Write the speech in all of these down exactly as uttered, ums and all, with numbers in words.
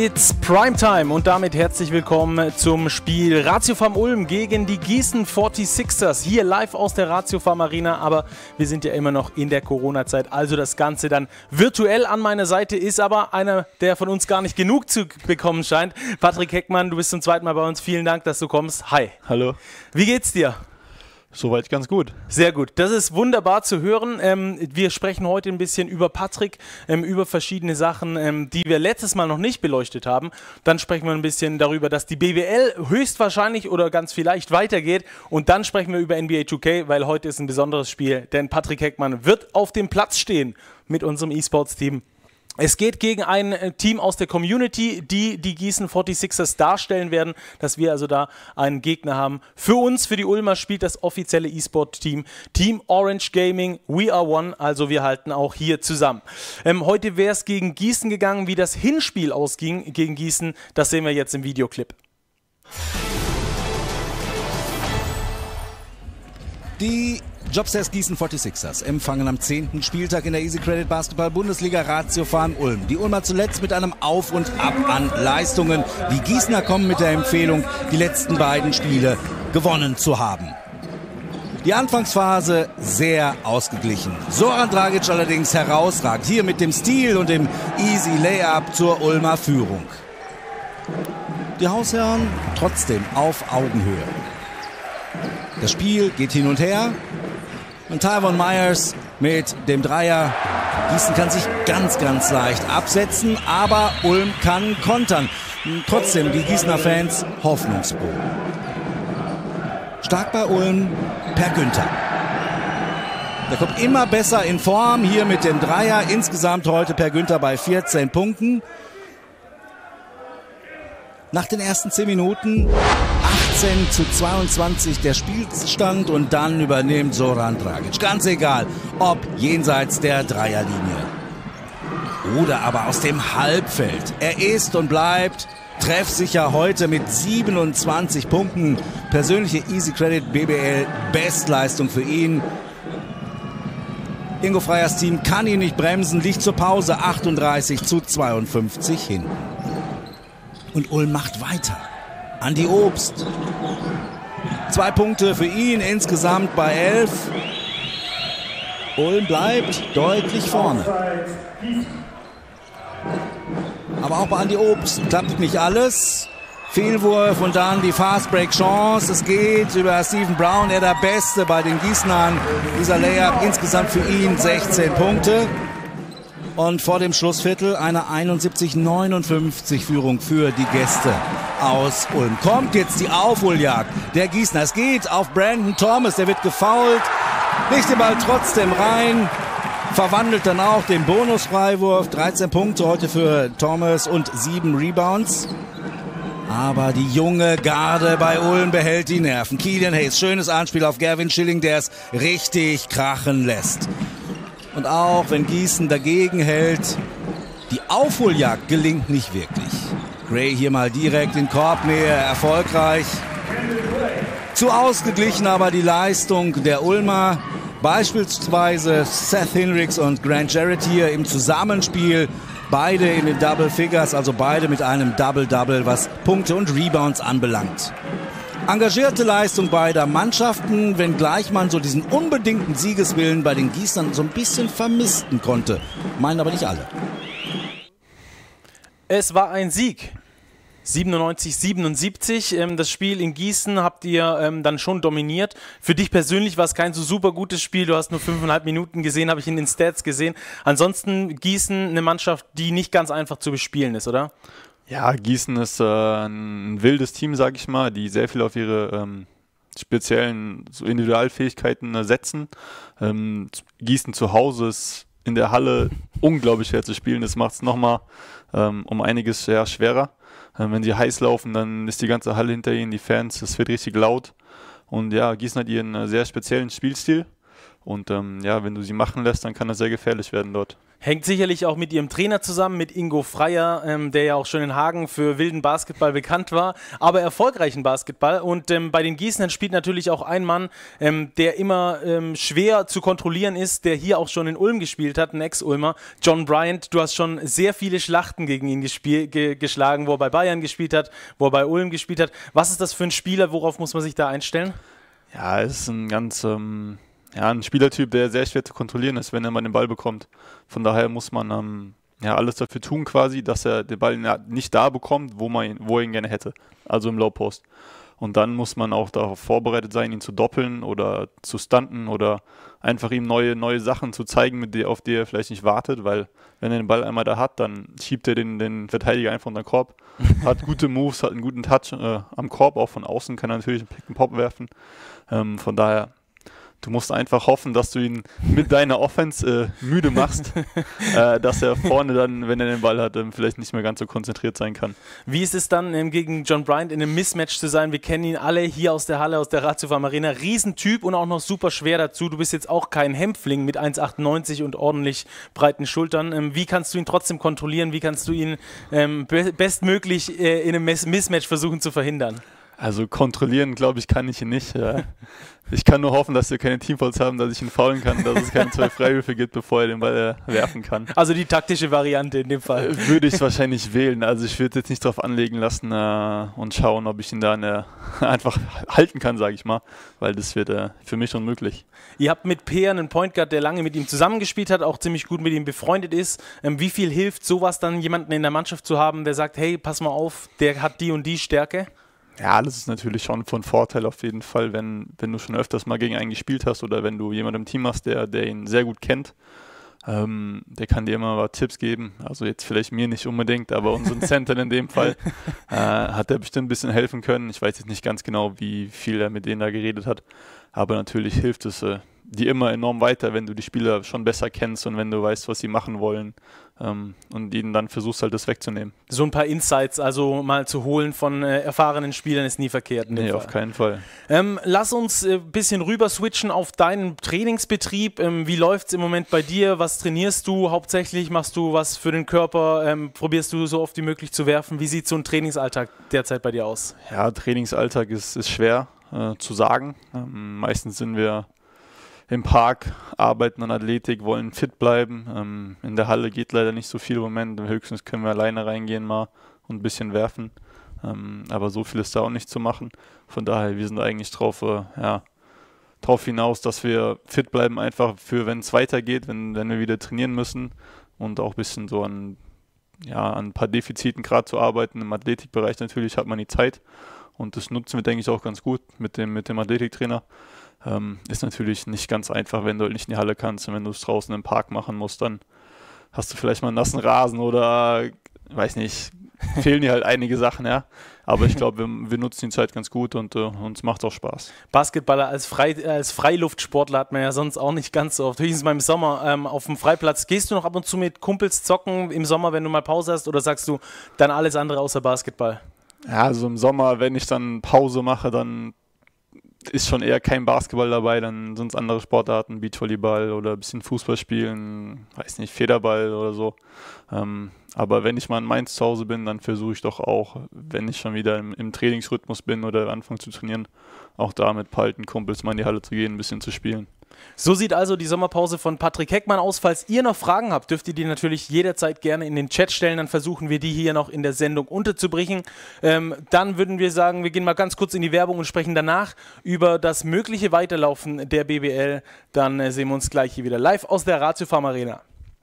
It's Primetime und damit herzlich willkommen zum Spiel Ratiofarm Ulm gegen die Gießen forty-sixers. Hier live aus der Ratiofarm Arena, aber wir sind ja immer noch in der Corona-Zeit, also das Ganze dann virtuell. An meiner Seite ist aber einer, der von uns gar nicht genug zu bekommen scheint. Patrick Heckmann, du bist zum zweiten Mal bei uns. Vielen Dank, dass du kommst. Hi. Hallo. Wie geht's dir? Soweit ganz gut. Sehr gut. Das ist wunderbar zu hören. Ähm, wir sprechen heute ein bisschen über Patrick, ähm, über verschiedene Sachen, ähm, die wir letztes Mal noch nicht beleuchtet haben. Dann sprechen wir ein bisschen darüber, dass die B W L höchstwahrscheinlich oder ganz vielleicht weitergeht. Und dann sprechen wir über N B A two K, weil heute ist ein besonderes Spiel. Denn Patrick Heckmann wird auf dem Platz stehen mit unserem E-Sports-Team. Es geht gegen ein Team aus der Community, die die Gießen forty-sixers darstellen werden, dass wir also da einen Gegner haben. Für uns, für die Ulmer, spielt das offizielle E-Sport-Team Team Orange Gaming, We Are One, also wir halten auch hier zusammen. Ähm, heute wäre es gegen Gießen gegangen, wie das Hinspiel ausging gegen Gießen, das sehen wir jetzt im Videoclip. Die Jobsters Gießen forty-sixers empfangen am zehnten Spieltag in der Easy Credit Basketball Bundesliga Ratiofarm Ulm. Die Ulmer zuletzt mit einem Auf und Ab an Leistungen. Die Gießener kommen mit der Empfehlung, die letzten beiden Spiele gewonnen zu haben. Die Anfangsphase sehr ausgeglichen. Zoran Dragic allerdings herausragend. Hier mit dem Stil und dem Easy Layup zur Ulmer Führung. Die Hausherren trotzdem auf Augenhöhe. Das Spiel geht hin und her. Und Tyvon Myers mit dem Dreier. Gießen kann sich ganz, ganz leicht absetzen, aber Ulm kann kontern. Trotzdem die Gießener Fans hoffnungsfroh. Stark bei Ulm Per Günther. Der kommt immer besser in Form hier mit dem Dreier. Insgesamt heute Per Günther bei vierzehn Punkten. Nach den ersten zehn Minuten achtzehn zu zweiundzwanzig der Spielstand und dann übernimmt Zoran Dragic. Ganz egal, ob jenseits der Dreierlinie oder aber aus dem Halbfeld. Er ist und bleibt treffsicher heute mit siebenundzwanzig Punkten. Persönliche Easy Credit B B L Bestleistung für ihn. Ingo Freyers Team kann ihn nicht bremsen, liegt zur Pause achtunddreißig zu zweiundfünfzig hinten. Und Ulm macht weiter. Andi Obst. Zwei Punkte für ihn, insgesamt bei elf. Ulm bleibt deutlich vorne. Aber auch bei Andi Obst klappt nicht alles. Fehlwurf und dann die Fastbreak-Chance. Es geht über Stephen Brown, er der Beste bei den Gießenern. Dieser Layup insgesamt für ihn sechzehn Punkte. Und vor dem Schlussviertel eine einundsiebzig neunundfünfzig Führung für die Gäste aus Ulm. Kommt jetzt die Aufholjagd der Gießener. Es geht auf Brandon Thomas, der wird gefoult. Legt den Ball trotzdem rein. Verwandelt dann auch den Bonusfreiwurf. dreizehn Punkte heute für Thomas und sieben Rebounds. Aber die junge Garde bei Ulm behält die Nerven. Killian Hayes, schönes Anspiel auf Gavin Schilling, der es richtig krachen lässt. Und auch wenn Gießen dagegen hält, die Aufholjagd gelingt nicht wirklich. Gray hier mal direkt in Korbnähe, erfolgreich. Zu ausgeglichen aber die Leistung der Ulmer. Beispielsweise Seth Hinrichs und Grant Jarrett hier im Zusammenspiel. Beide in den Double Figures, also beide mit einem Double-Double, was Punkte und Rebounds anbelangt. Engagierte Leistung beider Mannschaften, wenngleich man so diesen unbedingten Siegeswillen bei den Gießern so ein bisschen vermissten konnte. Meinen aber nicht alle. Es war ein Sieg. siebenundneunzig siebenundsiebzig. Ähm, das Spiel in Gießen habt ihr ähm, dann schon dominiert. Für dich persönlich war es kein so super gutes Spiel. Du hast nur fünfeinhalb Minuten gesehen, habe ich in den Stats gesehen. Ansonsten Gießen eine Mannschaft, die nicht ganz einfach zu bespielen ist, oder? Ja, Gießen ist äh, ein wildes Team, sage ich mal, die sehr viel auf ihre ähm, speziellen so Individualfähigkeiten äh, setzen. Ähm, Gießen zu Hause ist in der Halle unglaublich schwer zu spielen. Das macht es nochmal ähm, um einiges ja, schwerer. Ähm, wenn sie heiß laufen, dann ist die ganze Halle hinter ihnen, die Fans, es wird richtig laut. Und ja, Gießen hat ihren äh, sehr speziellen Spielstil. Und ähm, ja, wenn du sie machen lässt, dann kann das sehr gefährlich werden dort. Hängt sicherlich auch mit ihrem Trainer zusammen, mit Ingo Freier, ähm, der ja auch schon in Hagen für wilden Basketball bekannt war, aber erfolgreichen Basketball. Und ähm, bei den Gießenern spielt natürlich auch ein Mann, ähm, der immer ähm, schwer zu kontrollieren ist, der hier auch schon in Ulm gespielt hat, ein Ex-Ulmer, John Bryant. Du hast schon sehr viele Schlachten gegen ihn gespiel- ge- geschlagen, wo er bei Bayern gespielt hat, wo er bei Ulm gespielt hat. Was ist das für ein Spieler? Worauf muss man sich da einstellen? Ja, es ist ein ganz... Ähm Ja, ein Spielertyp, der sehr schwer zu kontrollieren ist, wenn er mal den Ball bekommt. Von daher muss man ähm, ja, alles dafür tun quasi, dass er den Ball nicht da bekommt, wo, man ihn, wo er ihn gerne hätte, also im Low Post. Und dann muss man auch darauf vorbereitet sein, ihn zu doppeln oder zu stunten oder einfach ihm neue, neue Sachen zu zeigen, mit der, auf die er vielleicht nicht wartet, weil wenn er den Ball einmal da hat, dann schiebt er den, den Verteidiger einfach unter den Korb, hat gute Moves, hat einen guten Touch äh, am Korb, auch von außen kann er natürlich einen Pick-and-Pop werfen. Ähm, von daher du musst einfach hoffen, dass du ihn mit deiner Offense äh, müde machst, äh, dass er vorne dann, wenn er den Ball hat, ähm, vielleicht nicht mehr ganz so konzentriert sein kann. Wie ist es dann, ähm, gegen John Bryant in einem Mismatch zu sein? Wir kennen ihn alle hier aus der Halle, aus der Ratio Farm Arena. Riesentyp und auch noch super schwer dazu. Du bist jetzt auch kein Hämpfling mit eins Komma achtundneunzig und ordentlich breiten Schultern. Ähm, wie kannst du ihn trotzdem kontrollieren? Wie kannst du ihn ähm, be- bestmöglich äh, in einem Miss- Mismatch versuchen zu verhindern? Also kontrollieren, glaube ich, kann ich ihn nicht. Ja. Ich kann nur hoffen, dass wir keine Teamfouls haben, dass ich ihn faulen kann, dass es keine zwei Freiwürfe gibt, bevor er den Ball äh, werfen kann. Also die taktische Variante in dem Fall. Äh, würde ich wahrscheinlich wählen. Also ich würde jetzt nicht drauf anlegen lassen äh, und schauen, ob ich ihn da eine, einfach halten kann, sage ich mal, weil das wird äh, für mich unmöglich. Ihr habt mit Peer einen Point Guard, der lange mit ihm zusammengespielt hat, auch ziemlich gut mit ihm befreundet ist. Ähm, wie viel hilft sowas dann, jemanden in der Mannschaft zu haben, der sagt, hey, pass mal auf, der hat die und die Stärke? Ja, das ist natürlich schon von Vorteil auf jeden Fall, wenn, wenn du schon öfters mal gegen einen gespielt hast oder wenn du jemanden im Team hast, der, der ihn sehr gut kennt. Ähm, der kann dir immer Tipps geben. Also jetzt vielleicht mir nicht unbedingt, aber unseren Centern in dem Fall äh, hat er bestimmt ein bisschen helfen können. Ich weiß jetzt nicht ganz genau, wie viel er mit denen da geredet hat, aber natürlich hilft es äh, dir immer enorm weiter, wenn du die Spieler schon besser kennst und wenn du weißt, was sie machen wollen. Ähm, und ihnen dann versuchst halt das wegzunehmen. So ein paar Insights also mal zu holen von äh, erfahrenen Spielern ist nie verkehrt. Nee, Fall. Auf keinen Fall. Ähm, lass uns ein äh, bisschen rüber switchen auf deinen Trainingsbetrieb. Ähm, wie läuft es im Moment bei dir? Was trainierst du hauptsächlich? Machst du was für den Körper? Ähm, probierst du so oft wie möglich zu werfen? Wie sieht so ein Trainingsalltag derzeit bei dir aus? Ja, Trainingsalltag ist, ist schwer äh, zu sagen. Ähm, meistens sind wir im Park, arbeiten an Athletik, wollen fit bleiben. Ähm, in der Halle geht leider nicht so viel im Moment. Höchstens können wir alleine reingehen mal und ein bisschen werfen. Ähm, aber so viel ist da auch nicht zu machen. Von daher, wir sind eigentlich drauf, äh, ja, drauf hinaus, dass wir fit bleiben, einfach für, wenn es weitergeht, wenn, wenn wir wieder trainieren müssen und auch ein bisschen so an, ja, an ein paar Defiziten gerade zu arbeiten. Im Athletikbereich natürlich hat man die Zeit und das nutzen wir, denke ich, auch ganz gut mit dem, mit dem Athletiktrainer. Ähm, ist natürlich nicht ganz einfach, wenn du halt nicht in die Halle kannst und wenn du es draußen im Park machen musst, dann hast du vielleicht mal einen nassen Rasen oder, weiß nicht, fehlen dir halt einige Sachen, ja. Aber ich glaube, wir, wir nutzen die Zeit ganz gut und äh, uns macht es auch Spaß. Basketballer als, Frei, als Freiluftsportler hat man ja sonst auch nicht ganz so oft. Höchstens mal im Sommer ähm, auf dem Freiplatz. Gehst du noch ab und zu mit Kumpels zocken im Sommer, wenn du mal Pause hast, oder sagst du dann alles andere außer Basketball? Ja, also im Sommer, wenn ich dann Pause mache, dann ist schon eher kein Basketball dabei, dann sind es andere Sportarten, Beachvolleyball oder ein bisschen Fußball spielen, weiß nicht, Federball oder so. Ähm, aber wenn ich mal in Mainz zu Hause bin, dann versuche ich doch auch, wenn ich schon wieder im, im Trainingsrhythmus bin oder anfange zu trainieren, auch da mit ein paar alten Kumpels mal in die Halle zu gehen, ein bisschen zu spielen. So sieht also die Sommerpause von Patrick Heckmann aus. Falls ihr noch Fragen habt, dürft ihr die natürlich jederzeit gerne in den Chat stellen. Dann versuchen wir die hier noch in der Sendung unterzubringen. Ähm, dann würden wir sagen, wir gehen mal ganz kurz in die Werbung und sprechen danach über das mögliche Weiterlaufen der B B L. Dann äh, sehen wir uns gleich hier wieder live aus der Ratio Farm Arena.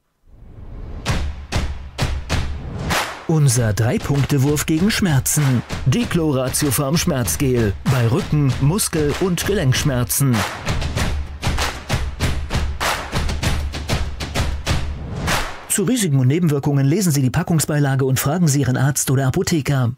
Unser Drei-Punkte-Wurf gegen Schmerzen. Diclo Ratio Farm Schmerzgel. Bei Rücken-, Muskel- und Gelenkschmerzen. Zu Risiken und Nebenwirkungen lesen Sie die Packungsbeilage und fragen Sie Ihren Arzt oder Apotheker.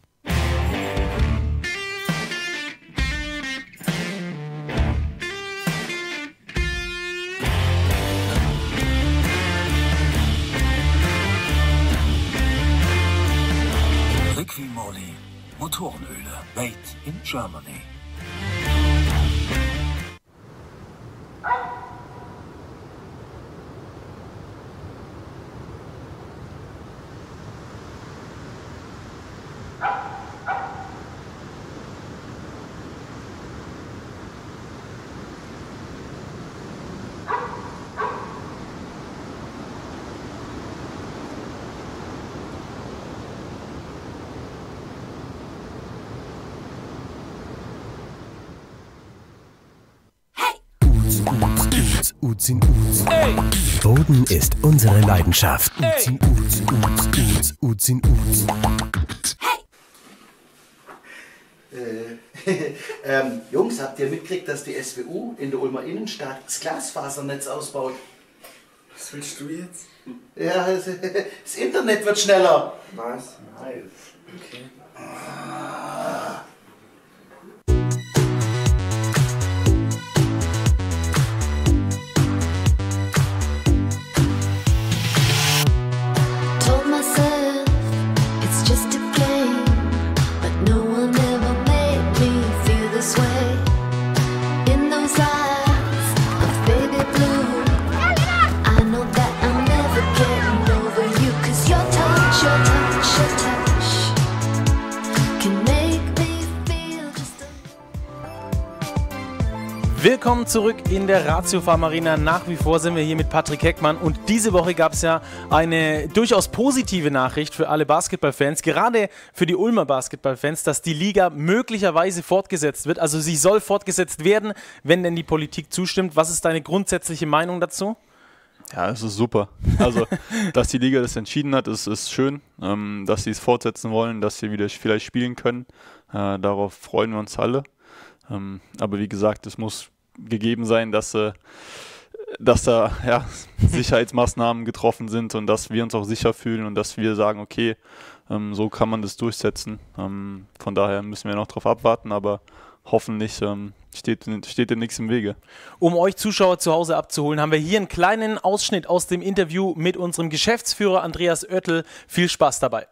Liqui-Moly, Motorenöle, made in Germany. Uts, Uts in Uts. Boden ist unsere Leidenschaft. Uts in Uts, Uts, Uts, Uts in Uts. Äh, ähm, Jungs, habt ihr mitgekriegt, dass die S W U in der Ulmer Innenstadt das Glasfasernetz ausbaut? Was willst du jetzt? Ja, das, das Internet wird schneller. Was? Nice. Okay. Ah. Willkommen zurück in der Ratio Farm Arena. Nach wie vor sind wir hier mit Patrick Heckmann und diese Woche gab es ja eine durchaus positive Nachricht für alle Basketballfans, gerade für die Ulmer Basketballfans, dass die Liga möglicherweise fortgesetzt wird. Also sie soll fortgesetzt werden, wenn denn die Politik zustimmt. Was ist deine grundsätzliche Meinung dazu? Ja, es ist super. Also, dass die Liga das entschieden hat, ist, ist schön. Ähm, dass sie es fortsetzen wollen, dass sie wieder vielleicht spielen können. Äh, darauf freuen wir uns alle. Ähm, aber wie gesagt, es muss gegeben sein, dass, äh, dass da ja, Sicherheitsmaßnahmen getroffen sind und dass wir uns auch sicher fühlen und dass wir sagen, okay, ähm, so kann man das durchsetzen. Ähm, von daher müssen wir noch drauf abwarten, aber hoffentlich ähm, steht, steht dir nichts im Wege. Um euch Zuschauer zu Hause abzuholen, haben wir hier einen kleinen Ausschnitt aus dem Interview mit unserem Geschäftsführer Andreas Oertel. Viel Spaß dabei.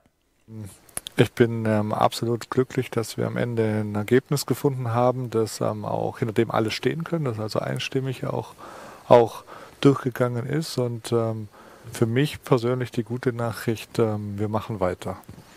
Ich bin ähm, absolut glücklich, dass wir am Ende ein Ergebnis gefunden haben, das ähm, auch hinter dem alle stehen können, das also einstimmig auch, auch durchgegangen ist. Und ähm, für mich persönlich die gute Nachricht, ähm, wir machen weiter.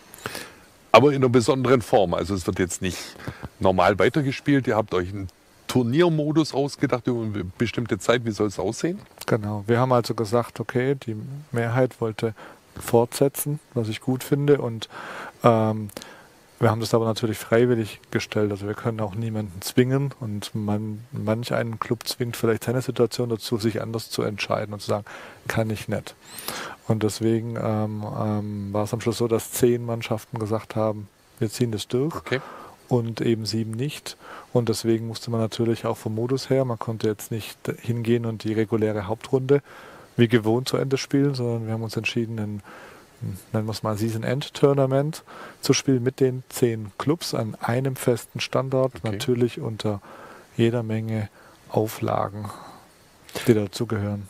Aber in einer besonderen Form. Also es wird jetzt nicht normal weitergespielt. Ihr habt euch einen Turniermodus ausgedacht über eine bestimmte Zeit. Wie soll es aussehen? Genau. Wir haben also gesagt, okay, die Mehrheit wollte fortsetzen, was ich gut finde. Und ähm, wir haben das aber natürlich freiwillig gestellt. Also wir können auch niemanden zwingen. Und man, manch einen Club zwingt vielleicht seine Situation dazu, sich anders zu entscheiden und zu sagen, kann ich nicht. Und deswegen ähm, ähm, war es am Schluss so, dass zehn Mannschaften gesagt haben, wir ziehen das durch. Okay. Und eben sieben nicht. Und deswegen musste man natürlich auch vom Modus her, man konnte jetzt nicht hingehen und die reguläre Hauptrunde wie gewohnt zu Ende spielen, sondern wir haben uns entschieden, ein, nennen wir es mal Season-End-Tournament zu spielen mit den zehn Clubs an einem festen Standort, okay. Natürlich unter jeder Menge Auflagen, die dazugehören.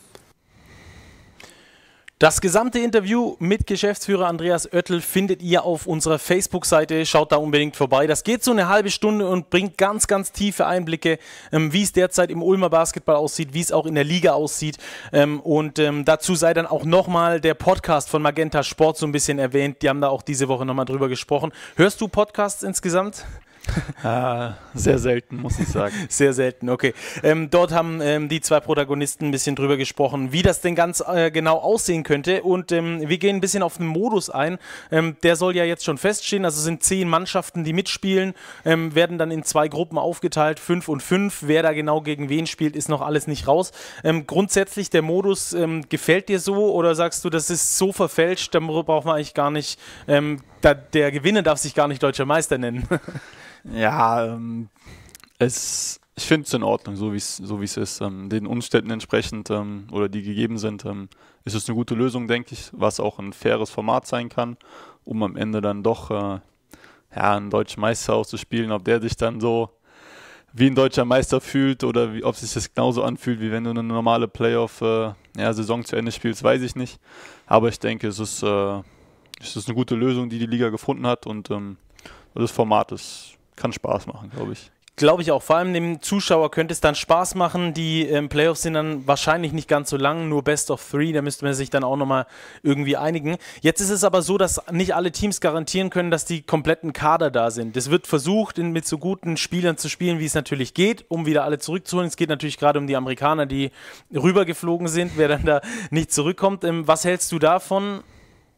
Das gesamte Interview mit Geschäftsführer Andreas Oertel findet ihr auf unserer Facebook-Seite. Schaut da unbedingt vorbei. Das geht so eine halbe Stunde und bringt ganz, ganz tiefe Einblicke, ähm, wie es derzeit im Ulmer Basketball aussieht, wie es auch in der Liga aussieht. Ähm, und ähm, dazu sei dann auch nochmal der Podcast von Magenta Sport so ein bisschen erwähnt. Die haben da auch diese Woche nochmal drüber gesprochen. Hörst du Podcasts insgesamt? Ah, sehr selten, muss ich sagen. Sehr selten, okay. Ähm, dort haben ähm, die zwei Protagonisten ein bisschen drüber gesprochen, wie das denn ganz äh, genau aussehen könnte. Und ähm, wir gehen ein bisschen auf den Modus ein. Ähm, der soll ja jetzt schon feststehen. Also es sind zehn Mannschaften, die mitspielen, ähm, werden dann in zwei Gruppen aufgeteilt, fünf und fünf. Wer da genau gegen wen spielt, ist noch alles nicht raus. Ähm, grundsätzlich, der Modus ähm, gefällt dir so oder sagst du, das ist so verfälscht, da braucht man eigentlich gar nicht, ähm, da, der Gewinner darf sich gar nicht Deutscher Meister nennen. Ja, ähm, es, ich finde es in Ordnung, so wie so es ist. Ähm, den Umständen entsprechend ähm, oder die gegeben sind, ähm, ist es eine gute Lösung, denke ich, was auch ein faires Format sein kann, um am Ende dann doch äh, ja, einen deutschen Meister auszuspielen. Ob der sich dann so wie ein deutscher Meister fühlt oder wie, ob sich das genauso anfühlt, wie wenn du eine normale Playoff-Saison äh, ja, zu Ende spielst, weiß ich nicht. Aber ich denke, es ist, äh, es ist eine gute Lösung, die die Liga gefunden hat und ähm, das Format ist kann Spaß machen, glaube ich. Glaube ich auch. Vor allem dem Zuschauer könnte es dann Spaß machen. Die ähm, Playoffs sind dann wahrscheinlich nicht ganz so lang, nur Best of Three, da müsste man sich dann auch nochmal irgendwie einigen. Jetzt ist es aber so, dass nicht alle Teams garantieren können, dass die kompletten Kader da sind. Es wird versucht, in, mit so guten Spielern zu spielen, wie es natürlich geht, um wieder alle zurückzuholen. Es geht natürlich gerade um die Amerikaner, die rübergeflogen sind, wer dann da nicht zurückkommt. Ähm, was hältst du davon?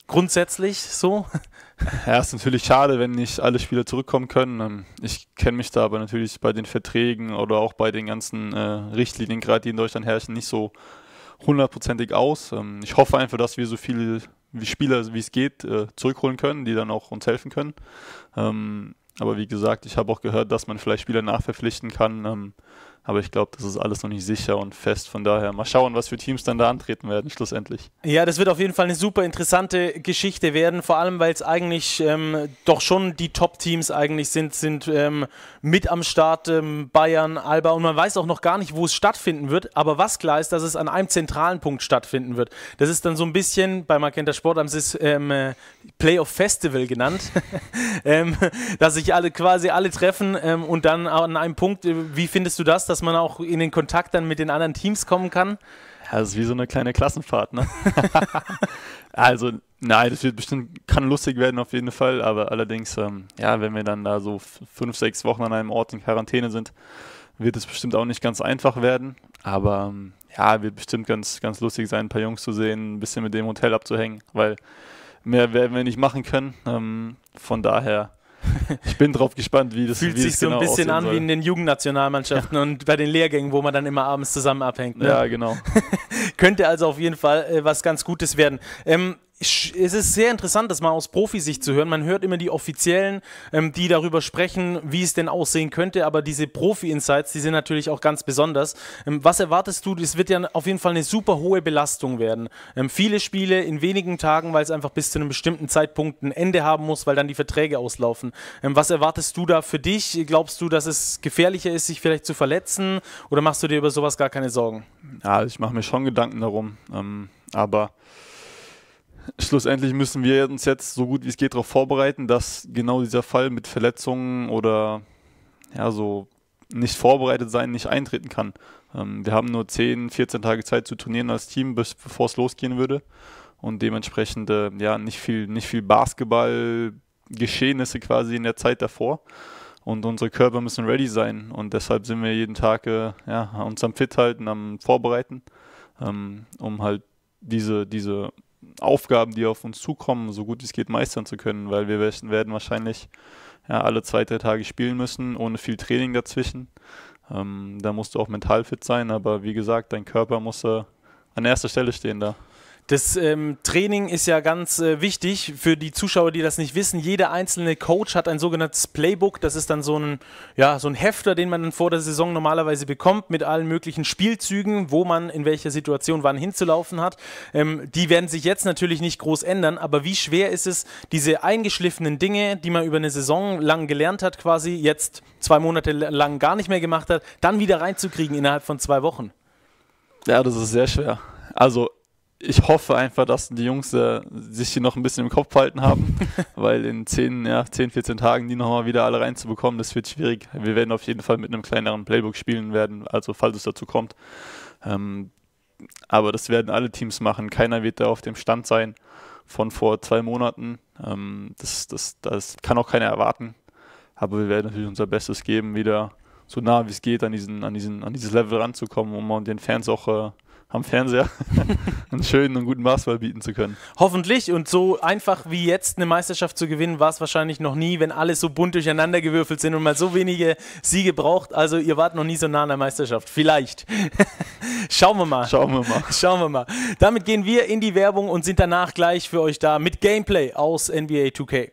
grundsätzlich so? Ja, ist natürlich schade, wenn nicht alle Spieler zurückkommen können. Ich kenne mich da aber natürlich bei den Verträgen oder auch bei den ganzen äh, Richtlinien, gerade die in Deutschland herrschen, nicht so hundertprozentig aus. Ähm, ich hoffe einfach, dass wir so viele wie Spieler, wie es geht, äh, zurückholen können, die dann auch uns helfen können. Ähm, aber wie gesagt, ich habe auch gehört, dass man vielleicht Spieler nachverpflichten kann. Ähm, Aber ich glaube, das ist alles noch nicht sicher und fest. Von daher mal schauen, was für Teams dann da antreten werden, schlussendlich. Ja, das wird auf jeden Fall eine super interessante Geschichte werden. Vor allem, weil es eigentlich ähm, doch schon die Top-Teams eigentlich sind, sind ähm, mit am Start. Ähm, Bayern, Alba. Und man weiß auch noch gar nicht, wo es stattfinden wird. Aber was klar ist, dass es an einem zentralen Punkt stattfinden wird. Das ist dann so ein bisschen, bei Magenta Sport haben sie es ähm, äh, Playoff Festival genannt. ähm, dass sich alle quasi alle treffen ähm, und dann an einem Punkt. Äh, wie findest du das? Dass man auch in den Kontakt dann mit den anderen Teams kommen kann? Ja, das ist wie so eine kleine Klassenfahrt, ne? Also, nein, das wird bestimmt, kann lustig werden auf jeden Fall, aber allerdings, ähm, ja, wenn wir dann da so fünf, sechs Wochen an einem Ort in Quarantäne sind, wird es bestimmt auch nicht ganz einfach werden, aber ähm, ja, wird bestimmt ganz, ganz lustig sein, ein paar Jungs zu sehen, ein bisschen mit dem Hotel abzuhängen, weil mehr werden wir nicht machen können, ähm, von daher ich bin drauf gespannt, wie das Fühlt wie sich das so genau ein bisschen an soll. wie in den Jugendnationalmannschaften und bei den Lehrgängen, wo man dann immer abends zusammen abhängt. Ne? Ja, genau. Könnte also auf jeden Fall äh, was ganz Gutes werden. Ähm, es ist sehr interessant, das mal aus Profisicht zu hören. Man hört immer die Offiziellen, ähm, die darüber sprechen, wie es denn aussehen könnte, aber diese Profi-Insights, die sind natürlich auch ganz besonders. Ähm, was erwartest du? Es wird ja auf jeden Fall eine super hohe Belastung werden. Ähm, viele Spiele in wenigen Tagen, weil es einfach bis zu einem bestimmten Zeitpunkt ein Ende haben muss, weil dann die Verträge auslaufen. Ähm, was erwartest du da für dich? Glaubst du, dass es gefährlicher ist, sich vielleicht zu verletzen, oder machst du dir über sowas gar keine Sorgen? Ja, ich mache mir schon Gedanken darum, ähm, aber schlussendlich müssen wir uns jetzt so gut wie es geht darauf vorbereiten, dass genau dieser Fall mit Verletzungen oder ja so nicht vorbereitet sein nicht eintreten kann. Ähm, wir haben nur zehn, vierzehn Tage Zeit zu trainieren als Team, bis, bevor es losgehen würde, und dementsprechend äh, ja nicht viel, nicht viel Basketball-Geschehnisse quasi in der Zeit davor. Und unsere Körper müssen ready sein, und deshalb sind wir jeden Tag äh, ja, uns am Fit halten, am Vorbereiten, ähm, um halt diese, diese Aufgaben, die auf uns zukommen, so gut wie es geht meistern zu können, weil wir werden wahrscheinlich ja, alle zwei, drei Tage spielen müssen, ohne viel Training dazwischen. Ähm, da musst du auch mental fit sein, aber wie gesagt, dein Körper muss äh, an erster Stelle stehen da. Das ähm, Training ist ja ganz äh, wichtig für die Zuschauer, die das nicht wissen. Jeder einzelne Coach hat ein sogenanntes Playbook. Das ist dann so ein, ja, so ein Hefter, den man dann vor der Saison normalerweise bekommt, mit allen möglichen Spielzügen, wo man in welcher Situation wann hinzulaufen hat. Ähm, die werden sich jetzt natürlich nicht groß ändern, aber wie schwer ist es, diese eingeschliffenen Dinge, die man über eine Saison lang gelernt hat, quasi jetzt zwei Monate lang gar nicht mehr gemacht hat, dann wieder reinzukriegen innerhalb von zwei Wochen? Ja, das ist sehr schwer. Also ich hoffe einfach, dass die Jungs äh, sich hier noch ein bisschen im Kopf behalten haben, weil in zehn, ja, zehn, vierzehn Tagen die nochmal wieder alle reinzubekommen, das wird schwierig. Wir werden auf jeden Fall mit einem kleineren Playbook spielen werden, also falls es dazu kommt. Ähm, aber das werden alle Teams machen. Keiner wird da auf dem Stand sein von vor zwei Monaten. Ähm, das, das, das kann auch keiner erwarten. Aber wir werden natürlich unser Bestes geben, wieder so nah wie es geht an, diesen, an, diesen, an dieses Level ranzukommen, um den Fans auch äh, am Fernseher einen schönen und guten Basketball bieten zu können. Hoffentlich, und so einfach wie jetzt eine Meisterschaft zu gewinnen, war es wahrscheinlich noch nie, wenn alle so bunt durcheinander gewürfelt sind und man so wenige Siege braucht. Also ihr wart noch nie so nah an der Meisterschaft. Vielleicht. Schauen wir mal. Schauen wir mal. Schauen wir mal. Damit gehen wir in die Werbung und sind danach gleich für euch da mit Gameplay aus N B A two K.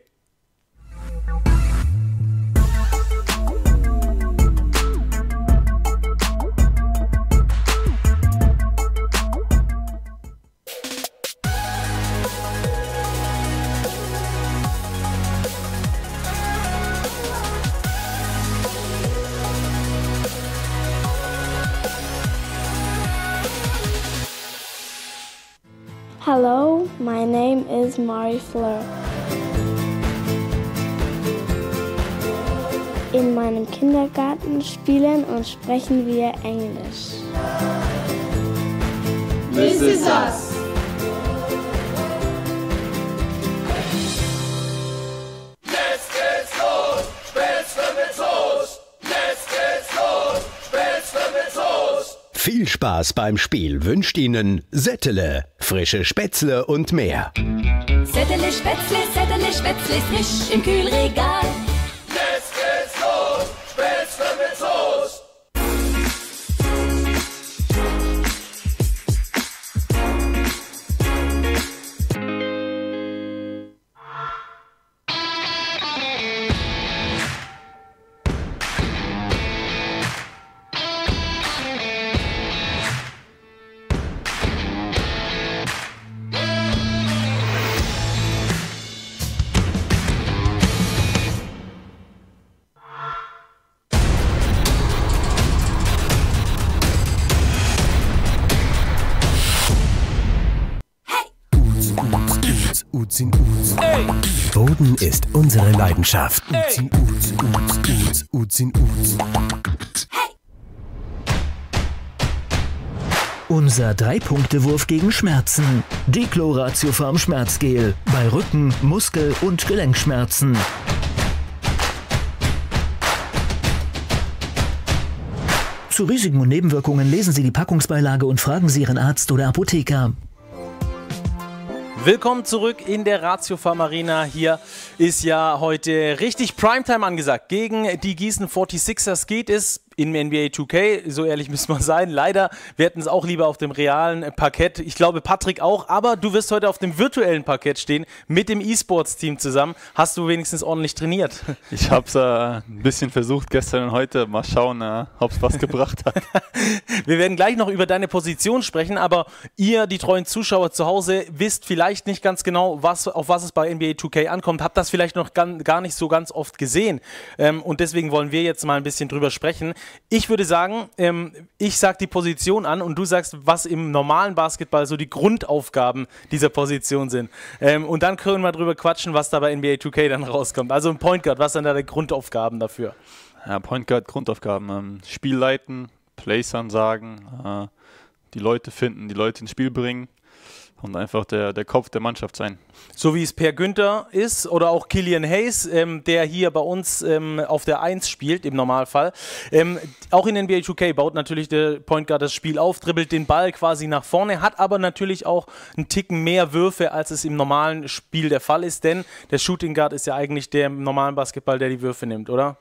Hello, my name is Mari Fleur. In meinem Kindergarten spielen und sprechen wir Englisch. This is us. Jetzt geht's los, Spätzle mit Soße. Jetzt geht's los, Spätzle mit Soße. Viel Spaß beim Spiel wünscht Ihnen Settele, frische Spätzle und mehr. Settele Sättele, Spätzle, Sättele, Spätzle, frisch im Kühlregal. Jetzt geht's los, Spätzle mit Soße. Uzin Uz. Boden ist unsere Leidenschaft. Uzin Uz, Uz, Uz, Uzin Uz. Unser Drei-Punkte-Wurf gegen Schmerzen. Decloratiofarm Schmerzgel. Bei Rücken, Muskel- und Gelenkschmerzen. Zu Risiken und Nebenwirkungen lesen Sie die Packungsbeilage und fragen Sie Ihren Arzt oder Apotheker. Willkommen zurück in der Ratiofarm Arena. Hier ist ja heute richtig Primetime angesagt. Gegen die Gießen forty-sixers geht es im N B A two K, so ehrlich müssen wir sein. Leider, wir hätten es auch lieber auf dem realen Parkett. Ich glaube, Patrick auch, aber du wirst heute auf dem virtuellen Parkett stehen, mit dem E-Sports-Team zusammen. Hast du wenigstens ordentlich trainiert? Ich habe es äh, ein bisschen versucht gestern und heute. Mal schauen, äh, ob es was gebracht hat. Wir werden gleich noch über deine Position sprechen, aber ihr, die treuen Zuschauer zu Hause, wisst vielleicht nicht ganz genau, was, auf was es bei N B A two K ankommt. Habt das vielleicht noch gar nicht so ganz oft gesehen. Ähm, und deswegen wollen wir jetzt mal ein bisschen drüber sprechen. Ich würde sagen, ähm, ich sage die Position an und du sagst, was im normalen Basketball so die Grundaufgaben dieser Position sind. Ähm, und dann können wir drüber quatschen, was da bei N B A two K dann rauskommt. Also im Point Guard, was sind da die Grundaufgaben dafür? Ja, Point Guard, Grundaufgaben. Ähm, Spiel leiten, Plays ansagen, äh, die Leute finden, die Leute ins Spiel bringen und einfach der, der Kopf der Mannschaft sein. So wie es Per Günther ist oder auch Killian Hayes, ähm, der hier bei uns ähm, auf der eins spielt im Normalfall. Ähm, auch in N B A two K baut natürlich der Point Guard das Spiel auf, dribbelt den Ball quasi nach vorne, hat aber natürlich auch einen Ticken mehr Würfe, als es im normalen Spiel der Fall ist, denn der Shooting Guard ist ja eigentlich der im normalen Basketball, der die Würfe nimmt, oder?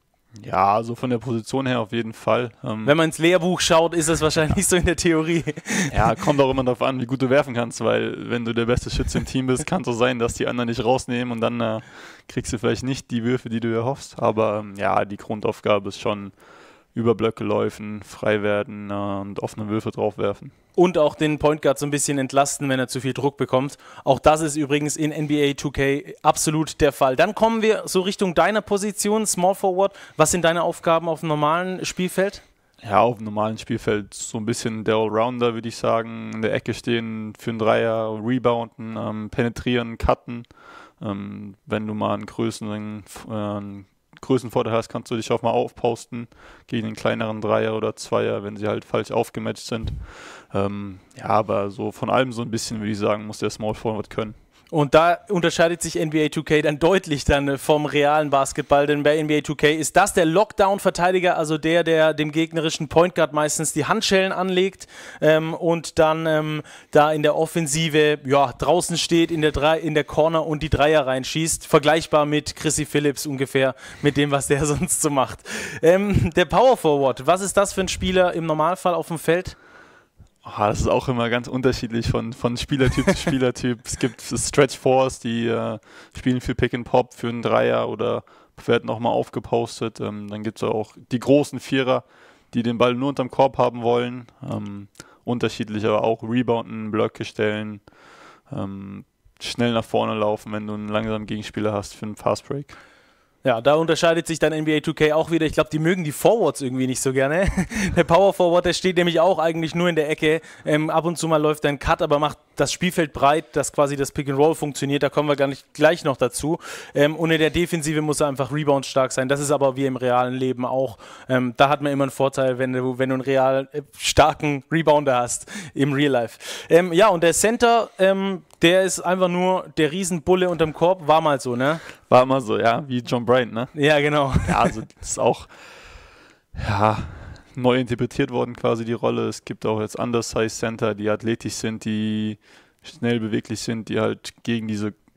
Ja, also von der Position her auf jeden Fall. Ähm Wenn man ins Lehrbuch schaut, ist das wahrscheinlich so in der Theorie. Ja, kommt auch immer darauf an, wie gut du werfen kannst, weil wenn du der beste Schütze im Team bist, kann es so sein, dass die anderen dich rausnehmen und dann äh, kriegst du vielleicht nicht die Würfe, die du erhoffst. Aber ähm, ja, die Grundaufgabe ist schon über Blöcke laufen, frei werden äh, und offene Würfe draufwerfen. Und auch den Point Guard so ein bisschen entlasten, wenn er zu viel Druck bekommt. Auch das ist übrigens in N B A two K absolut der Fall. Dann kommen wir so Richtung deiner Position, Small Forward. Was sind deine Aufgaben auf dem normalen Spielfeld? Ja, auf dem normalen Spielfeld so ein bisschen der Allrounder, würde ich sagen. In der Ecke stehen für einen Dreier, rebounden, ähm, penetrieren, cutten. Ähm, wenn du mal einen größeren äh, Größenvorteil hast, kannst du dich auch mal aufposten gegen einen kleineren Dreier oder Zweier, wenn sie halt falsch aufgematcht sind. Ähm, ja, aber so von allem so ein bisschen, würde ich sagen, muss der Small Forward können. Und da unterscheidet sich N B A two K dann deutlich dann vom realen Basketball, denn bei N B A two K ist das der Lockdown-Verteidiger, also der, der dem gegnerischen Point Guard meistens die Handschellen anlegt ähm, und dann ähm, da in der Offensive ja, draußen steht, in der, Drei, in der Corner und die Dreier reinschießt. Vergleichbar mit Chrissy Phillips ungefähr, mit dem, was der sonst so macht. Ähm, der Power Forward, was ist das für ein Spieler im Normalfall auf dem Feld? Oh, das ist auch immer ganz unterschiedlich von, von Spielertyp zu Spielertyp. Es gibt Stretch Fours, die äh, spielen für Pick and Pop, für einen Dreier oder werden nochmal aufgepostet. Ähm, dann gibt es auch die großen Vierer, die den Ball nur unterm Korb haben wollen. Ähm, unterschiedlich, aber auch rebounden, Blöcke stellen, ähm, schnell nach vorne laufen, wenn du einen langsamen Gegenspieler hast für einen Fast Break. Ja, da unterscheidet sich dann N B A two K auch wieder. Ich glaube, die mögen die Forwards irgendwie nicht so gerne. Der Power Forward, der steht nämlich auch eigentlich nur in der Ecke. Ähm, ab und zu mal läuft er ein Cut, aber macht das Spielfeld breit, dass quasi das Pick and Roll funktioniert. Da kommen wir gar nicht gleich noch dazu. Ähm, und in der Defensive muss er einfach Rebound stark sein. Das ist aber wie im realen Leben auch. Ähm, da hat man immer einen Vorteil, wenn du, wenn du einen real äh, starken Rebounder hast im Real Life. Ähm, ja, und der Center, ähm, der ist einfach nur der Riesenbulle unterm Korb. War mal so, ne? War mal so, ja, wie John Bryant, ne? Ja, genau. Ja, also das ist auch ja, neu interpretiert worden quasi die Rolle. Es gibt auch jetzt Undersize Center, die athletisch sind, die schnell beweglich sind, die halt gegen diese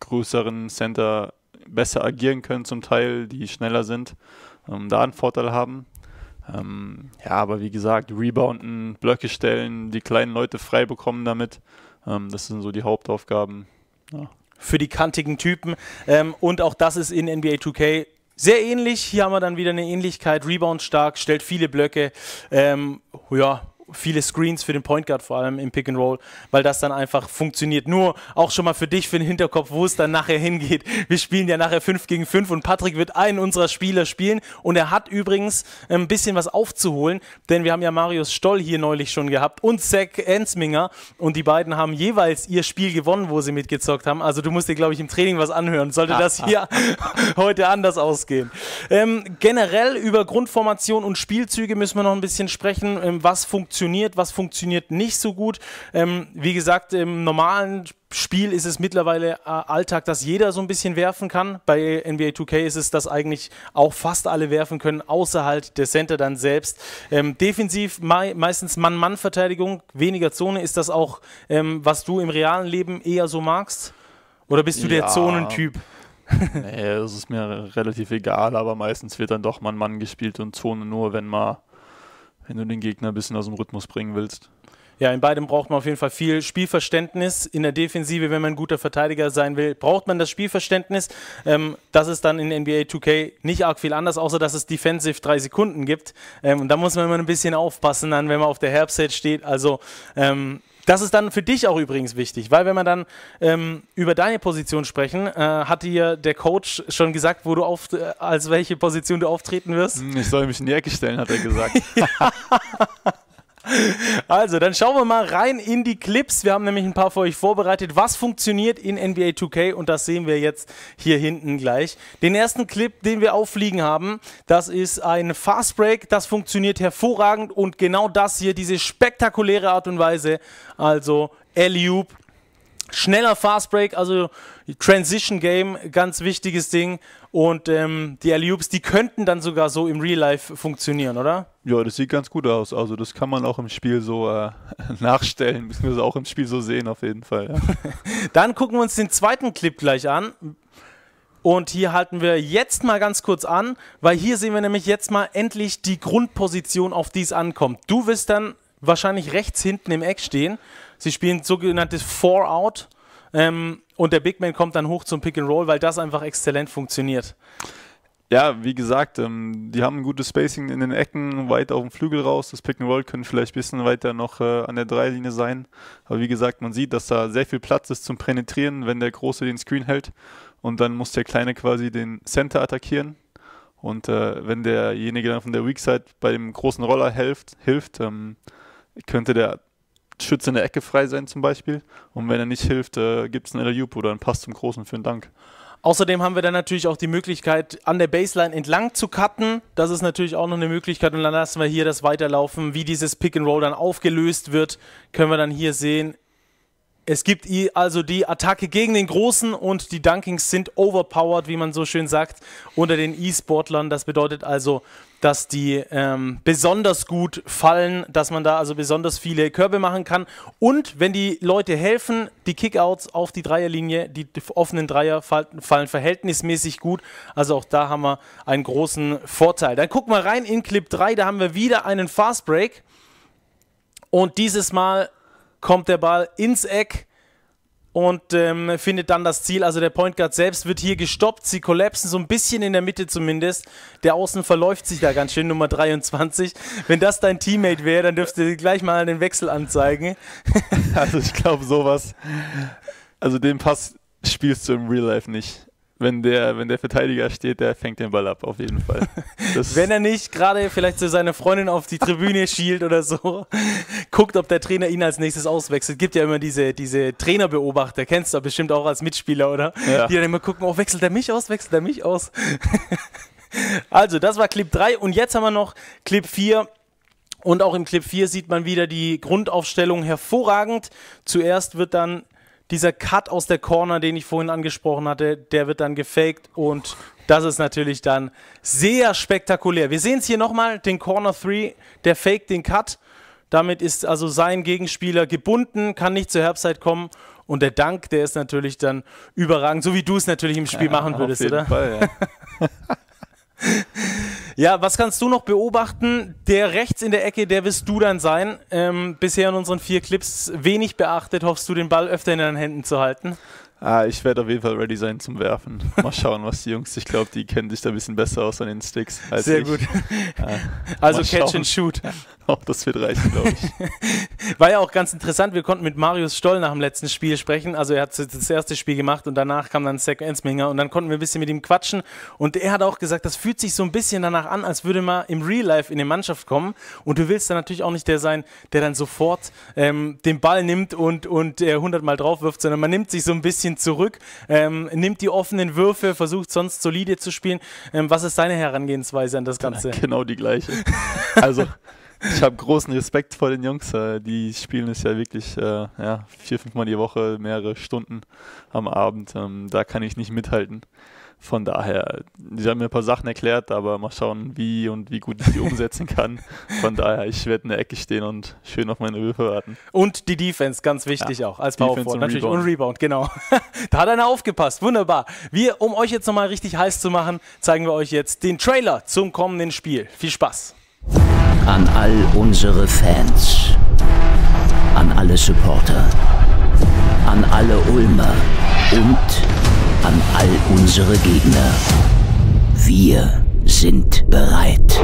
größeren Center besser agieren können zum Teil, die schneller sind, ähm, da einen Vorteil haben. Ähm, ja, aber wie gesagt, rebounden, Blöcke stellen, die kleinen Leute frei bekommen damit, ähm, das sind so die Hauptaufgaben. Ja. Für die kantigen Typen ähm, und auch das ist in N B A zwei K sehr ähnlich. Hier haben wir dann wieder eine Ähnlichkeit, Rebound stark, stellt viele Blöcke, ähm, ja, viele Screens für den Point Guard vor allem im Pick and Roll, weil das dann einfach funktioniert. Nur auch schon mal für dich, für den Hinterkopf, wo es dann nachher hingeht. Wir spielen ja nachher fünf gegen fünf und Patrick wird einen unserer Spieler spielen und er hat übrigens ein bisschen was aufzuholen, denn wir haben ja Marius Stoll hier neulich schon gehabt und Zach Ensminger und die beiden haben jeweils ihr Spiel gewonnen, wo sie mitgezockt haben. Also du musst dir, glaube ich, im Training was anhören. Sollte das hier heute anders ausgehen. Ähm, generell über Grundformation und Spielzüge müssen wir noch ein bisschen sprechen. Ähm, was funktioniert was funktioniert nicht so gut. Ähm, wie gesagt, im normalen Spiel ist es mittlerweile äh, Alltag, dass jeder so ein bisschen werfen kann. Bei N B A zwei K ist es, dass eigentlich auch fast alle werfen können, außer halt der Center dann selbst. Ähm, defensiv mei meistens Mann-Mann-Verteidigung, weniger Zone. Ist das auch, ähm, was du im realen Leben eher so magst? Oder bist du ja der Zonentyp? Nee, das ist mir relativ egal, aber meistens wird dann doch Mann-Mann gespielt und Zone nur, wenn man wenn du den Gegner ein bisschen aus dem Rhythmus bringen willst. Ja, in beidem braucht man auf jeden Fall viel Spielverständnis. In der Defensive, wenn man ein guter Verteidiger sein will, braucht man das Spielverständnis. Ähm, das ist dann in N B A zwei K nicht arg viel anders, außer dass es Defensive drei Sekunden gibt. Ähm, und da muss man immer ein bisschen aufpassen, dann, wenn man auf der Herbstzeit steht. Also ähm, das ist dann für dich auch übrigens wichtig, weil wenn wir dann ähm, über deine Position sprechen, äh, hat dir der Coach schon gesagt, wo du auf, äh, als welche Position du auftreten wirst? Ich soll mich in die Ecke stellen, hat er gesagt. Also, dann schauen wir mal rein in die Clips. Wir haben nämlich ein paar für euch vorbereitet. Was funktioniert in N B A zwei K? Und das sehen wir jetzt hier hinten gleich. Den ersten Clip, den wir auffliegen haben, das ist ein Fast Break. Das funktioniert hervorragend. Und genau das hier, diese spektakuläre Art und Weise. Also, Alley-Oop. Schneller Fast Break, also Transition Game, ganz wichtiges Ding. Und ähm, die Alley-Oops, die könnten dann sogar so im Real Life funktionieren, oder? Ja, das sieht ganz gut aus. Also das kann man auch im Spiel so äh, nachstellen, beziehungsweise auch im Spiel so sehen auf jeden Fall. Ja. Dann gucken wir uns den zweiten Clip gleich an. Und hier halten wir jetzt mal ganz kurz an, weil hier sehen wir nämlich jetzt mal endlich die Grundposition, auf die es ankommt. Du wirst dann wahrscheinlich rechts hinten im Eck stehen. Sie spielen sogenanntes Four-Out ähm, und der Big Man kommt dann hoch zum Pick-and-Roll, weil das einfach exzellent funktioniert. Ja, wie gesagt, ähm, die haben ein gutes Spacing in den Ecken, weit auf dem Flügel raus. Das Pick-and-Roll können vielleicht ein bisschen weiter noch äh, an der Dreilinie sein. Aber wie gesagt, man sieht, dass da sehr viel Platz ist zum Penetrieren, wenn der Große den Screen hält. Und dann muss der Kleine quasi den Center attackieren. Und äh, wenn derjenige dann von der Weak Side bei dem großen Roller hilft, hilft ähm, könnte der Schütze in der Ecke frei sein zum Beispiel. Und wenn er nicht hilft, äh, gibt es einen Alley-Oop oder einen Pass zum Großen für einen Dank. Außerdem haben wir dann natürlich auch die Möglichkeit, an der Baseline entlang zu cutten. Das ist natürlich auch noch eine Möglichkeit. Und dann lassen wir hier das weiterlaufen. Wie dieses Pick-and-Roll dann aufgelöst wird, können wir dann hier sehen. Es gibt also die Attacke gegen den Großen und die Dunkings sind overpowered, wie man so schön sagt, unter den E-Sportlern. Das bedeutet also, dass die ähm, besonders gut fallen, dass man da also besonders viele Körbe machen kann. Und wenn die Leute helfen, die Kickouts auf die Dreierlinie, die offenen Dreier fallen, fallen verhältnismäßig gut. Also auch da haben wir einen großen Vorteil. Dann gucken wir rein in Clip drei, da haben wir wieder einen Fast Break. Und dieses Mal kommt der Ball ins Eck und ähm, findet dann das Ziel. Also der Point Guard selbst wird hier gestoppt. Sie kollapsen so ein bisschen in der Mitte zumindest. Der Außen verläuft sich da ganz schön, Nummer dreiundzwanzig. Wenn das dein Teammate wäre, dann dürfte ihr gleich mal den Wechsel anzeigen. Also ich glaube sowas, also den Pass spielst du im Real Life nicht. Wenn der, wenn der Verteidiger steht, der fängt den Ball ab, auf jeden Fall. Das wenn er nicht gerade vielleicht zu seiner Freundin auf die Tribüne schielt oder so, guckt, ob der Trainer ihn als nächstes auswechselt. Gibt ja immer diese, diese Trainerbeobachter, kennst du bestimmt auch als Mitspieler, oder? Ja. Die dann immer gucken, oh, wechselt er mich aus, wechselt er mich aus? Also, das war Clip drei und jetzt haben wir noch Clip vier. Und auch im Clip vier sieht man wieder die Grundaufstellung hervorragend. Zuerst wird dann dieser Cut aus der Corner, den ich vorhin angesprochen hatte, der wird dann gefaked und das ist natürlich dann sehr spektakulär. Wir sehen es hier nochmal, den Corner drei, der faked den Cut. Damit ist also sein Gegenspieler gebunden, kann nicht zur Herbstzeit kommen Und der Dank, der ist natürlich dann überragend, so wie du es natürlich im Spiel Ja, machen würdest, auf jeden oder? Fall, ja. Ja, was kannst du noch beobachten? Der rechts in der Ecke, der wirst du dann sein. Ähm, bisher in unseren vier Clips wenig beachtet. Hoffst du, den Ball öfter in deinen Händen zu halten? Ah, ich werde auf jeden Fall ready sein zum Werfen. Mal schauen, was die Jungs, ich glaube, die kennen sich da ein bisschen besser aus an den Sticks als Sehr ich. gut. Ja, also mal Catch schauen. and Shoot. Auch das wird reichen, glaube ich. War ja auch ganz interessant, wir konnten mit Marius Stoll nach dem letzten Spiel sprechen. Also er hat das erste Spiel gemacht und danach kam dann Zach Ensminger und dann konnten wir ein bisschen mit ihm quatschen. Und er hat auch gesagt, das fühlt sich so ein bisschen danach an, als würde man im Real Life in die Mannschaft kommen. Und du willst dann natürlich auch nicht der sein, der dann sofort ähm, den Ball nimmt und, und äh, hundertmal drauf wirft, sondern man nimmt sich so ein bisschen zurück. Ähm, nimmt die offenen Würfe, versucht sonst solide zu spielen. Ähm, was ist deine Herangehensweise an das Ganze? Genau die gleiche. Also, ich habe großen Respekt vor den Jungs. Äh, die spielen es ja wirklich äh, ja, vier, fünfmal die Woche, mehrere Stunden am Abend. Ähm, da kann ich nicht mithalten. Von daher, die haben mir ein paar Sachen erklärt, aber mal schauen, wie und wie gut ich die umsetzen kann. Von daher, ich werde in der Ecke stehen und schön auf meine Würfe warten. Und die Defense, ganz wichtig ja, auch, als Power Forward. Natürlich, Rebound. und Rebound, genau. Da hat einer aufgepasst, wunderbar. Wir, um euch jetzt nochmal richtig heiß zu machen, zeigen wir euch jetzt den Trailer zum kommenden Spiel. Viel Spaß. An all unsere Fans, an alle Supporter, an alle Ulmer und an all unsere Gegner. Wir sind bereit.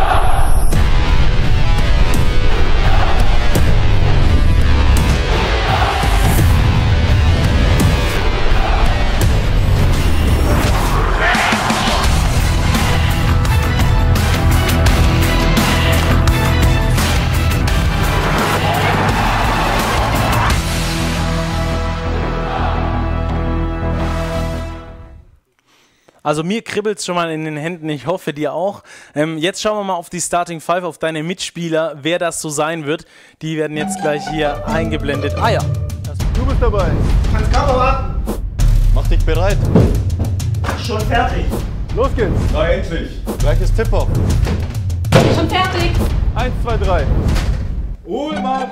Also mir kribbelt es schon mal in den Händen, ich hoffe dir auch. Ähm, jetzt schauen wir mal auf die Starting Five, auf deine Mitspieler, wer das so sein wird. Die werden jetzt gleich hier eingeblendet. Ah ja. Du bist dabei. Kannst kaum warten. Mach dich bereit. Schon fertig. Los geht's. Na endlich. Gleiches Tip-Off. Schon fertig. Eins, zwei, drei. Ulmer.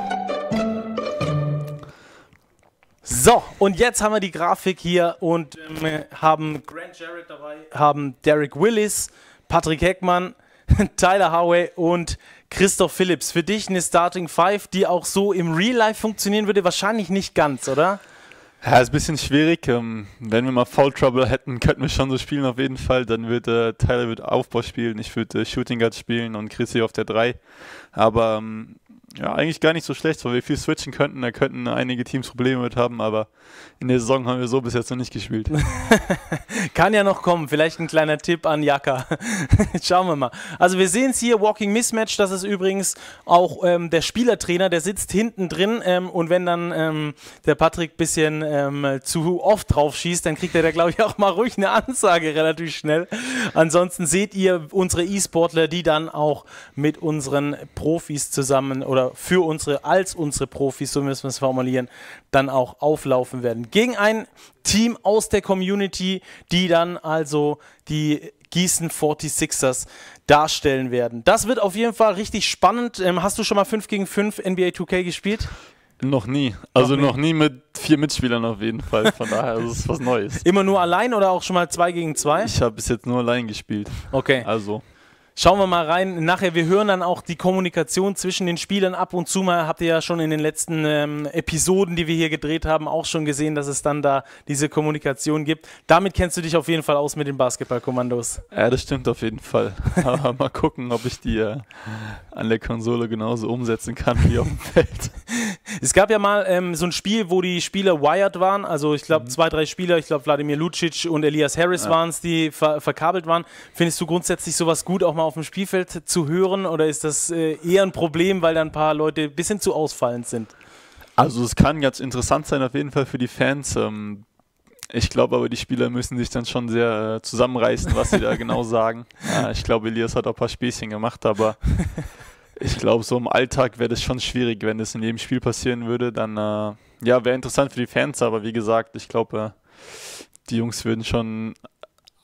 So, und jetzt haben wir die Grafik hier und ähm, haben Grant Jarrett dabei, haben Derek Willis, Patrick Heckmann, Tyler Howey und Christoph Phillips. Für dich eine Starting Five, die auch so im Real Life funktionieren würde? Wahrscheinlich nicht ganz, oder? Ja, ist ein bisschen schwierig. Ähm, wenn wir mal Foul Trouble hätten, könnten wir schon so spielen auf jeden Fall. Dann würde äh, Tyler wird Aufbau spielen, ich würde äh, Shooting Guard spielen und Chrissy auf der drei. Aber ähm, ja, eigentlich gar nicht so schlecht, weil wir viel switchen könnten. Da könnten einige Teams Probleme mit haben, aber in der Saison haben wir so bis jetzt noch nicht gespielt. Kann ja noch kommen. Vielleicht ein kleiner Tipp an Jaka. Schauen wir mal. Also wir sehen es hier, Walking Mismatch. Das ist übrigens auch ähm, der Spielertrainer, der sitzt hinten drin. Ähm, und wenn dann ähm, der Patrick ein bisschen ähm, zu oft drauf schießt, dann kriegt er da, glaube ich, auch mal ruhig eine Ansage relativ schnell. Ansonsten seht ihr unsere E-Sportler, die dann auch mit unseren Profis zusammen oder für unsere, als unsere Profis, so müssen wir es formulieren, dann auch auflaufen werden. Gegen ein Team aus der Community, die dann also die Gießen forty-sixers darstellen werden. Das wird auf jeden Fall richtig spannend. Ähm, hast du schon mal fünf gegen fünf N B A two K gespielt? Noch nie. Also noch, noch nie mit vier Mitspielern auf jeden Fall. Von daher ist es was Neues. Immer nur allein oder auch schon mal zwei gegen zwei? Ich habe bis jetzt nur allein gespielt. Okay. Also. Schauen wir mal rein. Nachher, wir hören dann auch die Kommunikation zwischen den Spielern ab und zu mal. Habt ihr ja schon in den letzten ähm, Episoden, die wir hier gedreht haben, auch schon gesehen, dass es dann da diese Kommunikation gibt. Damit kennst du dich auf jeden Fall aus mit den Basketballkommandos. Ja, das stimmt auf jeden Fall. Aber mal gucken, ob ich die äh, an der Konsole genauso umsetzen kann wie auf dem Feld. Es gab ja mal ähm, so ein Spiel, wo die Spieler wired waren. Also ich glaube, mhm. zwei, drei Spieler, ich glaube Wladimir Lucic und Elias Harris ja. waren es, die ver verkabelt waren. Findest du grundsätzlich sowas gut, auch mal auf dem Spielfeld zu hören, oder ist das äh, eher ein Problem, weil da ein paar Leute ein bisschen zu ausfallend sind? Also es kann ganz interessant sein auf jeden Fall für die Fans. Ähm, ich glaube aber, die Spieler müssen sich dann schon sehr äh, zusammenreißen, was sie da genau sagen. Ja, ich glaube, Elias hat auch ein paar Späßchen gemacht, aber ich glaube, so im Alltag wäre das schon schwierig, wenn das in jedem Spiel passieren würde. Dann äh, ja, wäre interessant für die Fans, aber wie gesagt, ich glaube, äh, die Jungs würden schon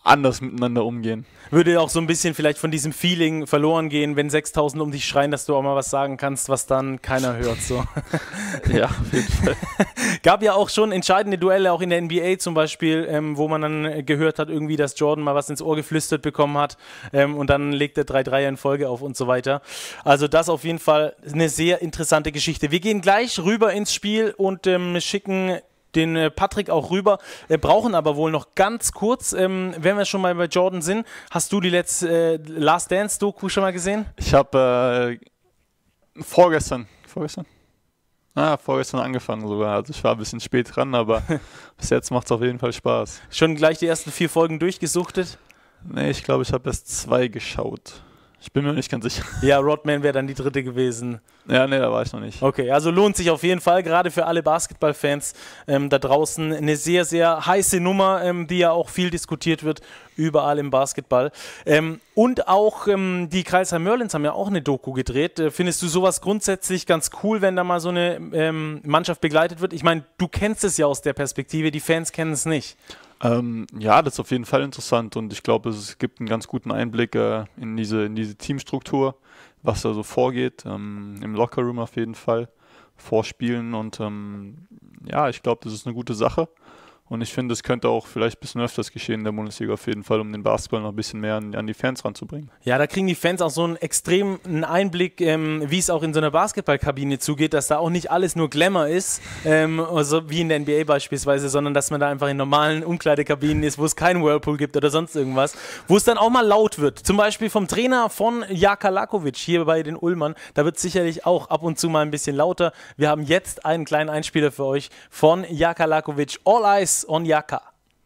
anders miteinander umgehen. Würde auch so ein bisschen vielleicht von diesem Feeling verloren gehen, wenn sechstausend um dich schreien, dass du auch mal was sagen kannst, was dann keiner hört. So. Ja, auf jeden Fall. Gab ja auch schon entscheidende Duelle, auch in der N B A zum Beispiel, ähm, wo man dann gehört hat, irgendwie, dass Jordan mal was ins Ohr geflüstert bekommen hat ähm, und dann legt er drei Dreier in Folge auf und so weiter. Also das auf jeden Fall eine sehr interessante Geschichte. Wir gehen gleich rüber ins Spiel und ähm, schicken den äh, Patrick auch rüber, äh, brauchen aber wohl noch ganz kurz, ähm, wenn wir schon mal bei Jordan sind, hast du die letzte äh, Last Dance Doku schon mal gesehen? Ich habe äh, vorgestern, vorgestern? Ah, vorgestern angefangen sogar, also ich war ein bisschen spät dran, aber bis jetzt macht es auf jeden Fall Spaß. Schon gleich die ersten vier Folgen durchgesuchtet? Nee, ich glaube, ich habe erst zwei geschaut. Ich bin mir nicht ganz sicher. Ja, Rodman wäre dann die dritte gewesen. Ja, nee, da war ich noch nicht. Okay, also lohnt sich auf jeden Fall, gerade für alle Basketballfans ähm, da draußen. Eine sehr, sehr heiße Nummer, ähm, die ja auch viel diskutiert wird, überall im Basketball. Ähm, und auch ähm, die Crailsheim Merlins haben ja auch eine Doku gedreht. Äh, findest du sowas grundsätzlich ganz cool, wenn da mal so eine ähm, Mannschaft begleitet wird? Ich meine, du kennst es ja aus der Perspektive, die Fans kennen es nicht. Ähm, ja, das ist auf jeden Fall interessant und ich glaube, es gibt einen ganz guten Einblick äh, in diese, in diese Teamstruktur, was da so vorgeht, ähm, im Lockerroom auf jeden Fall, vorspielen und ähm, ja, ich glaube, das ist eine gute Sache. Und ich finde, es könnte auch vielleicht ein bisschen öfters geschehen in der Bundesliga auf jeden Fall, um den Basketball noch ein bisschen mehr an, an die Fans ranzubringen. Ja, da kriegen die Fans auch so einen extremen Einblick, ähm, wie es auch in so einer Basketballkabine zugeht, dass da auch nicht alles nur Glamour ist, ähm, also wie in der N B A beispielsweise, sondern dass man da einfach in normalen Umkleidekabinen ist, wo es keinen Whirlpool gibt oder sonst irgendwas, wo es dann auch mal laut wird. Zum Beispiel vom Trainer von Jaka Lakovic hier bei den Ulmern, da wird es sicherlich auch ab und zu mal ein bisschen lauter. Wir haben jetzt einen kleinen Einspieler für euch von Jaka Lakovic, All Eyes on Jaka.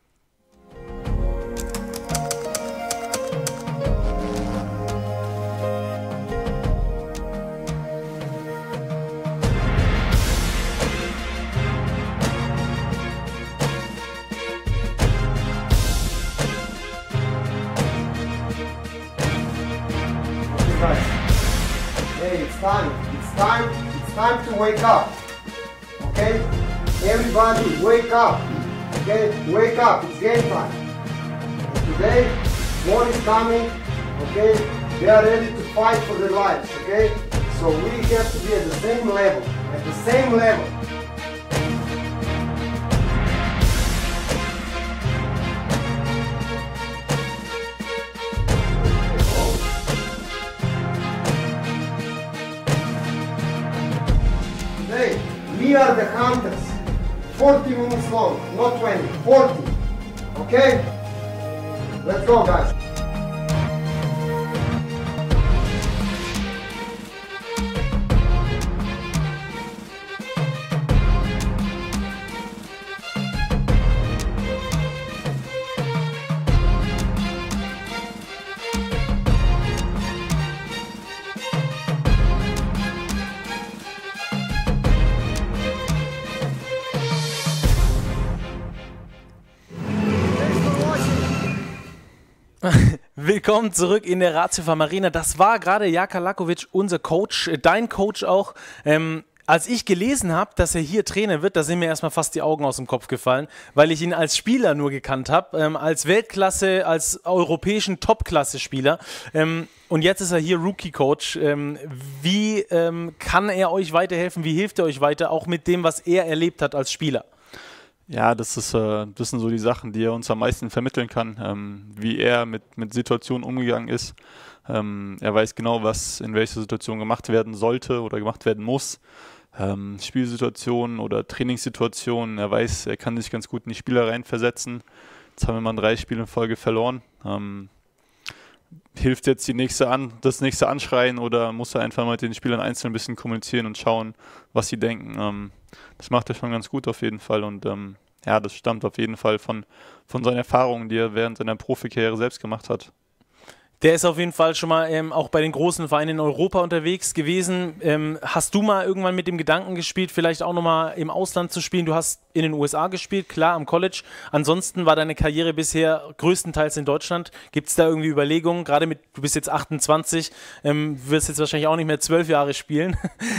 Hey, it's time. It's time. It's time to wake up. Okay? Everybody, wake up. Okay, wake up, it's game time. Today, more is coming, okay? They are ready to fight for their lives, okay? So we have to be at the same level, at the same level. Today, we are the hunters. forty minutes long, not twenty, forty. Okay? Let's go, guys. Willkommen zurück in der Ratio Farm Arena. Das war gerade Jaka Lakovic, unser Coach, dein Coach auch. Ähm, als ich gelesen habe, dass er hier Trainer wird, da sind mir erstmal fast die Augen aus dem Kopf gefallen, weil ich ihn als Spieler nur gekannt habe, ähm, als Weltklasse, als europäischen Top-Klasse-Spieler. Ähm, und jetzt ist er hier Rookie-Coach. Ähm, wie ähm, kann er euch weiterhelfen? Wie hilft er euch weiter, auch mit dem, was er erlebt hat als Spieler? Ja, das, ist, äh, das sind so die Sachen, die er uns am meisten vermitteln kann, ähm, wie er mit, mit Situationen umgegangen ist. Ähm, er weiß genau, was in welcher Situation gemacht werden sollte oder gemacht werden muss. Ähm, Spielsituationen oder Trainingssituationen. Er weiß, er kann sich ganz gut in die Spieler reinversetzen. Jetzt haben wir mal drei Spiele in Folge verloren. Ähm, hilft jetzt die nächste an, das nächste Anschreien oder muss er einfach mal mit den Spielern einzeln ein bisschen kommunizieren und schauen, was sie denken. Ähm, das macht er schon ganz gut auf jeden Fall und ähm, ja, das stammt auf jeden Fall von, von seinen Erfahrungen, die er während seiner Profikarriere selbst gemacht hat. Der ist auf jeden Fall schon mal ähm, auch bei den großen Vereinen in Europa unterwegs gewesen. Ähm, hast du mal irgendwann mit dem Gedanken gespielt, vielleicht auch nochmal im Ausland zu spielen? Du hast in den U S A gespielt, klar, am College. Ansonsten war deine Karriere bisher größtenteils in Deutschland. Gibt es da irgendwie Überlegungen, gerade mit, du bist jetzt achtundzwanzig, ähm, wirst jetzt wahrscheinlich auch nicht mehr zwölf Jahre spielen.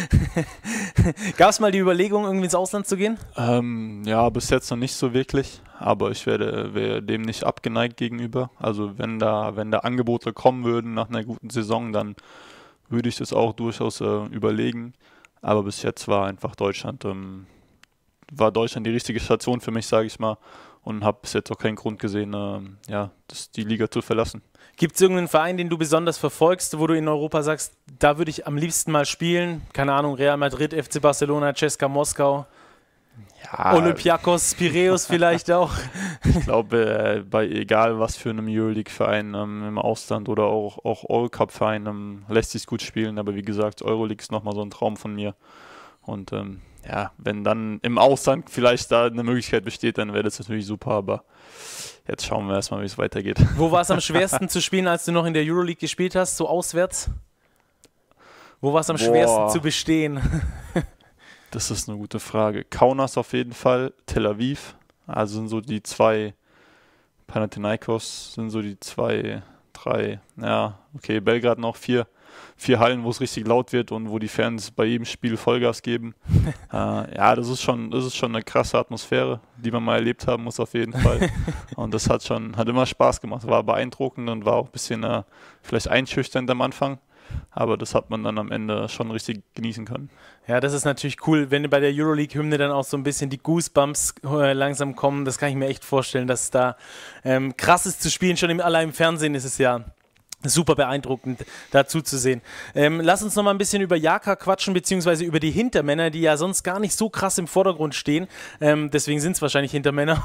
Gab es mal die Überlegung, irgendwie ins Ausland zu gehen? Ähm, ja, bis jetzt noch nicht so wirklich, aber ich werde, wäre dem nicht abgeneigt gegenüber. Also wenn da, wenn da Angebote kommen würden nach einer guten Saison, dann würde ich das auch durchaus äh, überlegen. Aber bis jetzt war einfach Deutschland, ähm, war Deutschland die richtige Station für mich, sage ich mal, und habe bis jetzt auch keinen Grund gesehen, äh, ja, das, die Liga zu verlassen. Gibt es irgendeinen Verein, den du besonders verfolgst, wo du in Europa sagst, da würde ich am liebsten mal spielen? Keine Ahnung, Real Madrid, F C Barcelona, C S K A Moskau, ja, Olympiakos, Piräus vielleicht auch? Ich glaube, äh, bei egal was für einem Euroleague-Verein ähm, im Ausland oder auch, auch Eurocup-Verein ähm, lässt sich gut spielen, aber wie gesagt, Euroleague ist nochmal so ein Traum von mir. Und ähm, ja, wenn dann im Ausland vielleicht da eine Möglichkeit besteht, dann wäre das natürlich super, aber jetzt schauen wir erstmal, wie es weitergeht. Wo war es am schwersten zu spielen, als du noch in der Euroleague gespielt hast, so auswärts? Wo war es am Boah. schwersten zu bestehen? Das ist eine gute Frage. Kaunas auf jeden Fall, Tel Aviv, also sind so die zwei, Panathinaikos sind so die zwei, drei, ja, okay, Belgrad noch vier. Vier Hallen, wo es richtig laut wird und wo die Fans bei jedem Spiel Vollgas geben. äh, ja, das ist schon, das ist schon eine krasse Atmosphäre, die man mal erlebt haben muss auf jeden Fall. Und das hat schon, hat immer Spaß gemacht, war beeindruckend und war auch ein bisschen äh, vielleicht einschüchternd am Anfang. Aber das hat man dann am Ende schon richtig genießen können. Ja, das ist natürlich cool, wenn bei der Euroleague-Hymne dann auch so ein bisschen die Goosebumps äh, langsam kommen. Das kann ich mir echt vorstellen, dass es da ähm, krass ist zu spielen. Schon im, allein im Fernsehen ist es ja super beeindruckend, dazu zu sehen. Ähm, lass uns noch mal ein bisschen über Jaka quatschen, beziehungsweise über die Hintermänner, die ja sonst gar nicht so krass im Vordergrund stehen. Ähm, deswegen sind es wahrscheinlich Hintermänner.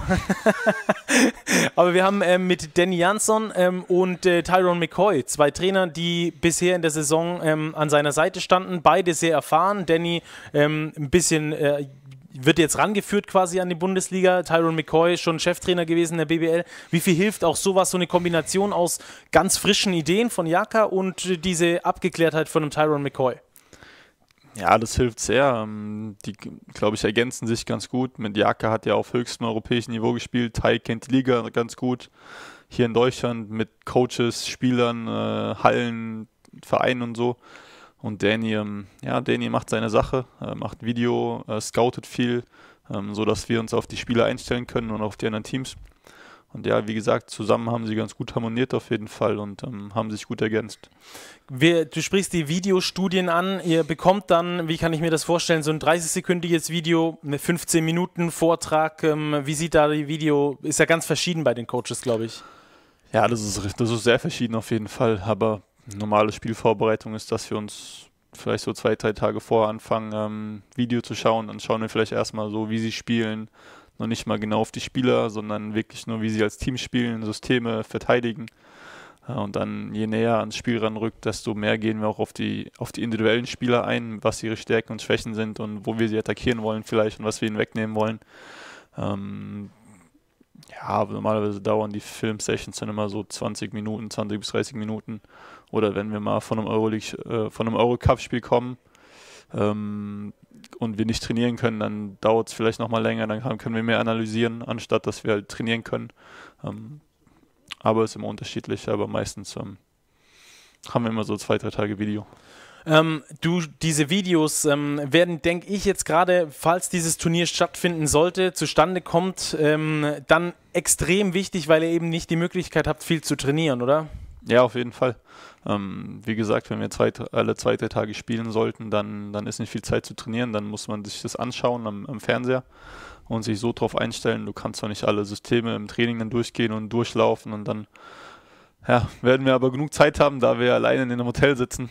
Aber wir haben ähm, mit Danny Jansson ähm, und äh, Tyrone McCoy zwei Trainer, die bisher in der Saison ähm, an seiner Seite standen. Beide sehr erfahren. Danny ähm, ein bisschen äh, wird jetzt rangeführt quasi an die Bundesliga. Tyrone McCoy, schon Cheftrainer gewesen in der B B L. Wie viel hilft auch sowas, so eine Kombination aus ganz frischen Ideen von Jaka und diese Abgeklärtheit von einem Tyrone McCoy? Ja, das hilft sehr. Die, glaube ich, ergänzen sich ganz gut. Mit Jaka hat ja auf höchstem europäischen Niveau gespielt. Ty kennt die Liga ganz gut. Hier in Deutschland mit Coaches, Spielern, äh, Hallen, Vereinen und so. Und Danny, ähm, ja, Danny macht seine Sache, äh, macht Video, äh, scoutet viel, ähm, sodass wir uns auf die Spieler einstellen können und auf die anderen Teams. Und ja, wie gesagt, zusammen haben sie ganz gut harmoniert auf jeden Fall und ähm, haben sich gut ergänzt. Wir, du sprichst die Videostudien an, ihr bekommt dann, wie kann ich mir das vorstellen, so ein dreißig-sekündiges Video, eine fünfzehn Minuten Vortrag. Ähm, wie sieht da die Video, ist ja ganz verschieden bei den Coaches, glaube ich. Ja, das ist, das ist sehr verschieden auf jeden Fall, aber normale Spielvorbereitung ist, dass wir uns vielleicht so zwei, drei Tage vorher anfangen, ähm, Video zu schauen. Dann schauen wir vielleicht erstmal so, wie sie spielen. Noch nicht mal genau auf die Spieler, sondern wirklich nur, wie sie als Team spielen, Systeme verteidigen. Äh, und dann, je näher ans Spiel ranrückt, desto mehr gehen wir auch auf die, auf die individuellen Spieler ein, was ihre Stärken und Schwächen sind und wo wir sie attackieren wollen vielleicht und was wir ihnen wegnehmen wollen. Ähm, Ja, normalerweise dauern die Filmsessions dann immer so zwanzig Minuten, zwanzig bis dreißig Minuten. Oder wenn wir mal von einem Euroleague, äh, von einem Eurocup-Spiel kommen ähm, und wir nicht trainieren können, dann dauert es vielleicht nochmal länger, dann kann, können wir mehr analysieren, anstatt dass wir halt trainieren können. Ähm, aber es ist immer unterschiedlich, aber meistens ähm, haben wir immer so zwei, drei Tage Video. Ähm, du, diese Videos ähm, werden, denke ich jetzt gerade, falls dieses Turnier stattfinden sollte, zustande kommt, ähm, dann extrem wichtig, weil ihr eben nicht die Möglichkeit habt, viel zu trainieren, oder? Ja, auf jeden Fall. Ähm, wie gesagt, wenn wir zwei, alle zwei, drei Tage spielen sollten, dann, dann ist nicht viel Zeit zu trainieren, dann muss man sich das anschauen am, am Fernseher und sich so drauf einstellen. Du kannst zwar nicht alle Systeme im Training dann durchgehen und durchlaufen und dann ja, werden wir aber genug Zeit haben, da wir alleine in einem Hotel sitzen,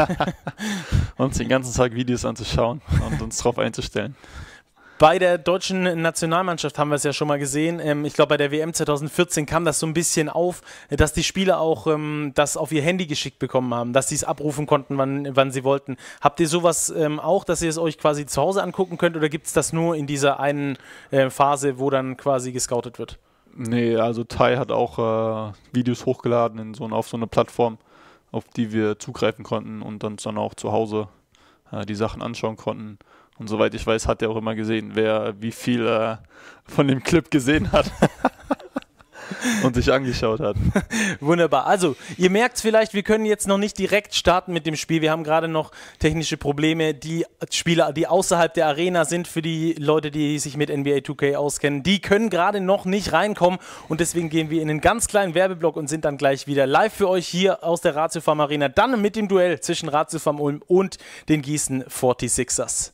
uns den ganzen Tag Videos anzuschauen und uns darauf einzustellen. Bei der deutschen Nationalmannschaft haben wir es ja schon mal gesehen. Ähm, ich glaube, bei der W M zwanzig vierzehn kam das so ein bisschen auf, dass die Spieler auch ähm, das auf ihr Handy geschickt bekommen haben, dass sie es abrufen konnten, wann, wann sie wollten. Habt ihr sowas ähm, auch, dass ihr es euch quasi zu Hause angucken könnt oder gibt es das nur in dieser einen äh, Phase, wo dann quasi gescoutet wird? Nee, also Ty hat auch äh, Videos hochgeladen in so, auf so eine Plattform, auf die wir zugreifen konnten und uns dann auch zu Hause äh, die Sachen anschauen konnten. Und soweit ich weiß, hat er auch immer gesehen, wer wie viel äh, von dem Clip gesehen hat. Und sich angeschaut hat. Wunderbar. Also, ihr merkt es vielleicht, wir können jetzt noch nicht direkt starten mit dem Spiel. Wir haben gerade noch technische Probleme. Die Spieler, die außerhalb der Arena sind, für die Leute, die sich mit N B A zwei K auskennen, die können gerade noch nicht reinkommen. Und deswegen gehen wir in einen ganz kleinen Werbeblock und sind dann gleich wieder live für euch hier aus der Ratiofarm Arena. Dann mit dem Duell zwischen Ratiofarm Ulm und den Gießen forty-sixers.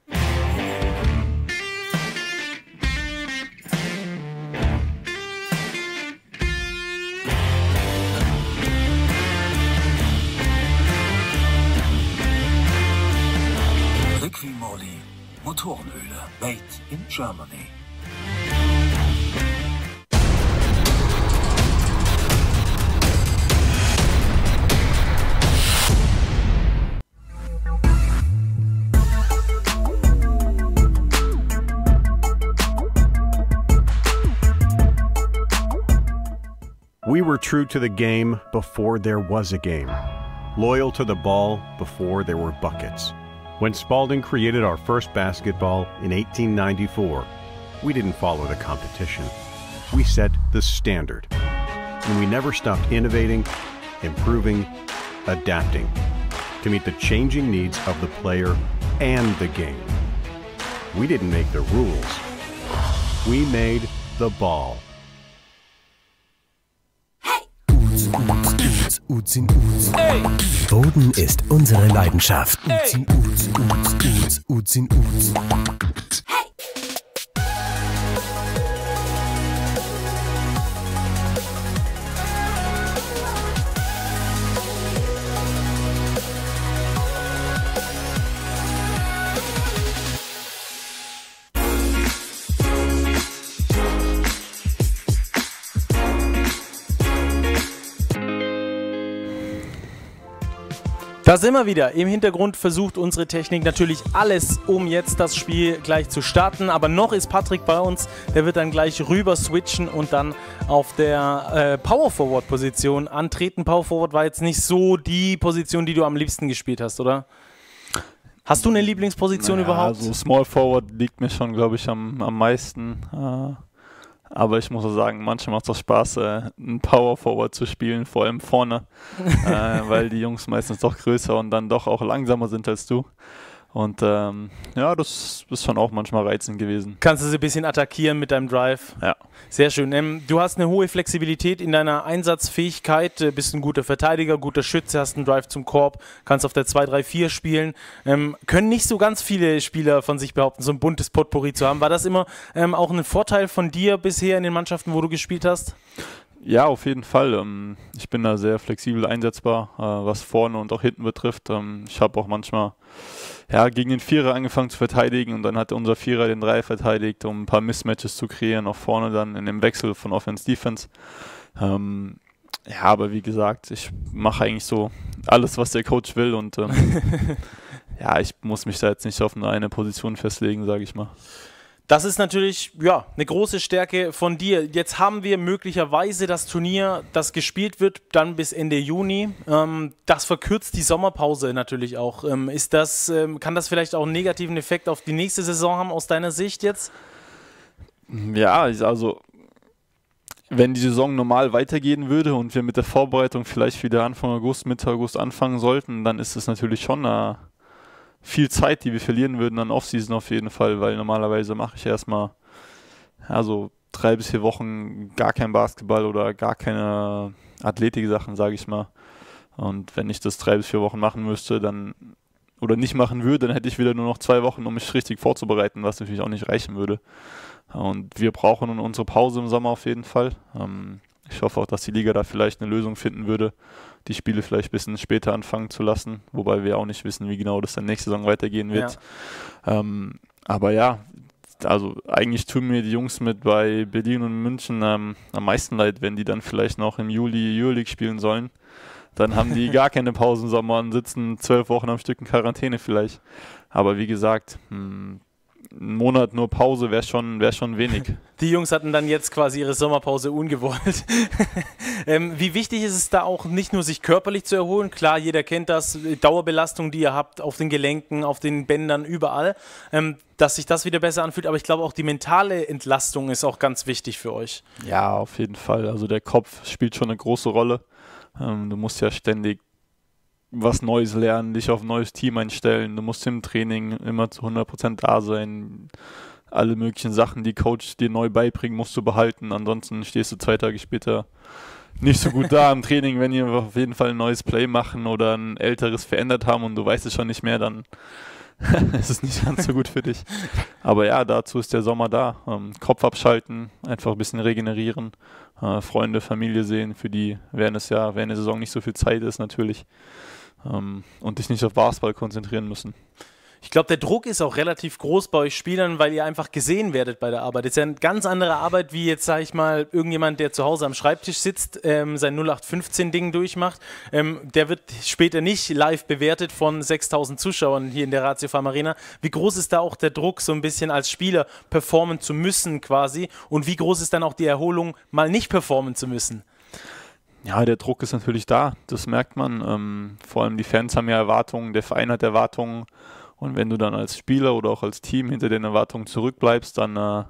Molly Motorenöle, made in Germany. We were true to the game before there was a game. Loyal to the ball before there were buckets. When Spalding created our first basketball in eighteen ninety-four, we didn't follow the competition. We set the standard. And we never stopped innovating, improving, adapting to meet the changing needs of the player and the game. We didn't make the rules. We made the ball. Uzi, Uzi, Uzi. Hey. Boden ist unsere Leidenschaft. Uzi, Uzi, Uzi, Uzi, Uzi. Hey. Da sind wir wieder. Im Hintergrund versucht unsere Technik natürlich alles, um jetzt das Spiel gleich zu starten. Aber noch ist Patrick bei uns. Der wird dann gleich rüber switchen und dann auf der äh, Power-Forward-Position antreten. Power-Forward war jetzt nicht so die Position, die du am liebsten gespielt hast, oder? Hast du eine Lieblingsposition naja, überhaupt? Also Small Forward liegt mir schon, glaube ich, am, am meisten. Äh, aber ich muss auch sagen, manchmal macht es auch Spaß, äh, einen Power Forward zu spielen, vor allem vorne, äh, weil die Jungs meistens doch größer und dann doch auch langsamer sind als du. Und ähm, ja, das ist schon auch manchmal reizend gewesen. Kannst du sie ein bisschen attackieren mit deinem Drive? Ja. Sehr schön. Ähm, du hast eine hohe Flexibilität in deiner Einsatzfähigkeit, äh, bist ein guter Verteidiger, guter Schütze, hast einen Drive zum Korb, kannst auf der zwei drei vier spielen. Ähm, können nicht so ganz viele Spieler von sich behaupten, so ein buntes Potpourri zu haben. War das immer ähm, auch ein Vorteil von dir bisher in den Mannschaften, wo du gespielt hast? Ja, auf jeden Fall. Ich bin da sehr flexibel einsetzbar, was vorne und auch hinten betrifft. Ich habe auch manchmal ja, gegen den Vierer angefangen zu verteidigen und dann hat unser Vierer den Dreier verteidigt, um ein paar Mismatches zu kreieren, auch vorne dann in dem Wechsel von Offense-Defense. Ähm, ja, aber wie gesagt, ich mache eigentlich so alles, was der Coach will und ähm, ja, ich muss mich da jetzt nicht auf eine Position festlegen, sage ich mal. Das ist natürlich ja, eine große Stärke von dir. Jetzt haben wir möglicherweise das Turnier, das gespielt wird, dann bis Ende Juni. Ähm, das verkürzt die Sommerpause natürlich auch. Ähm, ist das, ähm, kann das vielleicht auch einen negativen Effekt auf die nächste Saison haben aus deiner Sicht jetzt? Ja, also wenn die Saison normal weitergehen würde und wir mit der Vorbereitung vielleicht wieder Anfang August, Mitte August anfangen sollten, dann ist es natürlich schon eine viel Zeit, die wir verlieren würden an Offseason auf jeden Fall, weil normalerweise mache ich erstmal ja, so drei bis vier Wochen gar kein Basketball oder gar keine Athletik-Sachen, sage ich mal. Und wenn ich das drei bis vier Wochen machen müsste, dann oder nicht machen würde, dann hätte ich wieder nur noch zwei Wochen, um mich richtig vorzubereiten, was natürlich auch nicht reichen würde. Und wir brauchen unsere Pause im Sommer auf jeden Fall. Ich hoffe auch, dass die Liga da vielleicht eine Lösung finden würde, die Spiele vielleicht ein bisschen später anfangen zu lassen, wobei wir auch nicht wissen, wie genau das dann nächste Saison weitergehen wird. Ja. Ähm, aber ja, also eigentlich tun mir die Jungs mit bei Berlin und München ähm, am meisten leid, wenn die dann vielleicht noch im Juli Euroleague spielen sollen. Dann haben die gar keine Pause im Sommer und sitzen zwölf Wochen am Stück in Quarantäne vielleicht. Aber wie gesagt, mh, ein Monat nur Pause wäre schon, wär schon wenig. Die Jungs hatten dann jetzt quasi ihre Sommerpause ungewollt. ähm, wie wichtig ist es da auch nicht nur, sich körperlich zu erholen? Klar, jeder kennt das, Dauerbelastung, die ihr habt auf den Gelenken, auf den Bändern, überall, ähm, dass sich das wieder besser anfühlt. Aber ich glaube auch die mentale Entlastung ist auch ganz wichtig für euch. Ja, auf jeden Fall. Also der Kopf spielt schon eine große Rolle. Ähm, du musst ja ständig was Neues lernen, dich auf ein neues Team einstellen. Du musst im Training immer zu hundert Prozent da sein. Alle möglichen Sachen, die Coach dir neu beibringen, musst du behalten. Ansonsten stehst du zwei Tage später nicht so gut da im Training. Wenn die auf jeden Fall ein neues Play machen oder ein älteres verändert haben und du weißt es schon nicht mehr, dann ist es nicht ganz so gut für dich. Aber ja, dazu ist der Sommer da. Ähm, Kopf abschalten, einfach ein bisschen regenerieren, äh, Freunde, Familie sehen, für die während des Jahr, während der Saison nicht so viel Zeit ist natürlich. Ähm, und dich nicht auf Basketball konzentrieren müssen. Ich glaube, der Druck ist auch relativ groß bei euch Spielern, weil ihr einfach gesehen werdet bei der Arbeit. Das ist ja eine ganz andere Arbeit, wie jetzt, sage ich mal, irgendjemand, der zu Hause am Schreibtisch sitzt, ähm, sein null acht fünfzehn-Ding durchmacht. Ähm, der wird später nicht live bewertet von sechstausend Zuschauern hier in der Ratio Farm Arena. Wie groß ist da auch der Druck, so ein bisschen als Spieler performen zu müssen quasi? Und wie groß ist dann auch die Erholung, mal nicht performen zu müssen? Ja, der Druck ist natürlich da, das merkt man. Ähm, vor allem die Fans haben ja Erwartungen, der Verein hat Erwartungen. Und wenn du dann als Spieler oder auch als Team hinter den Erwartungen zurückbleibst, dann äh,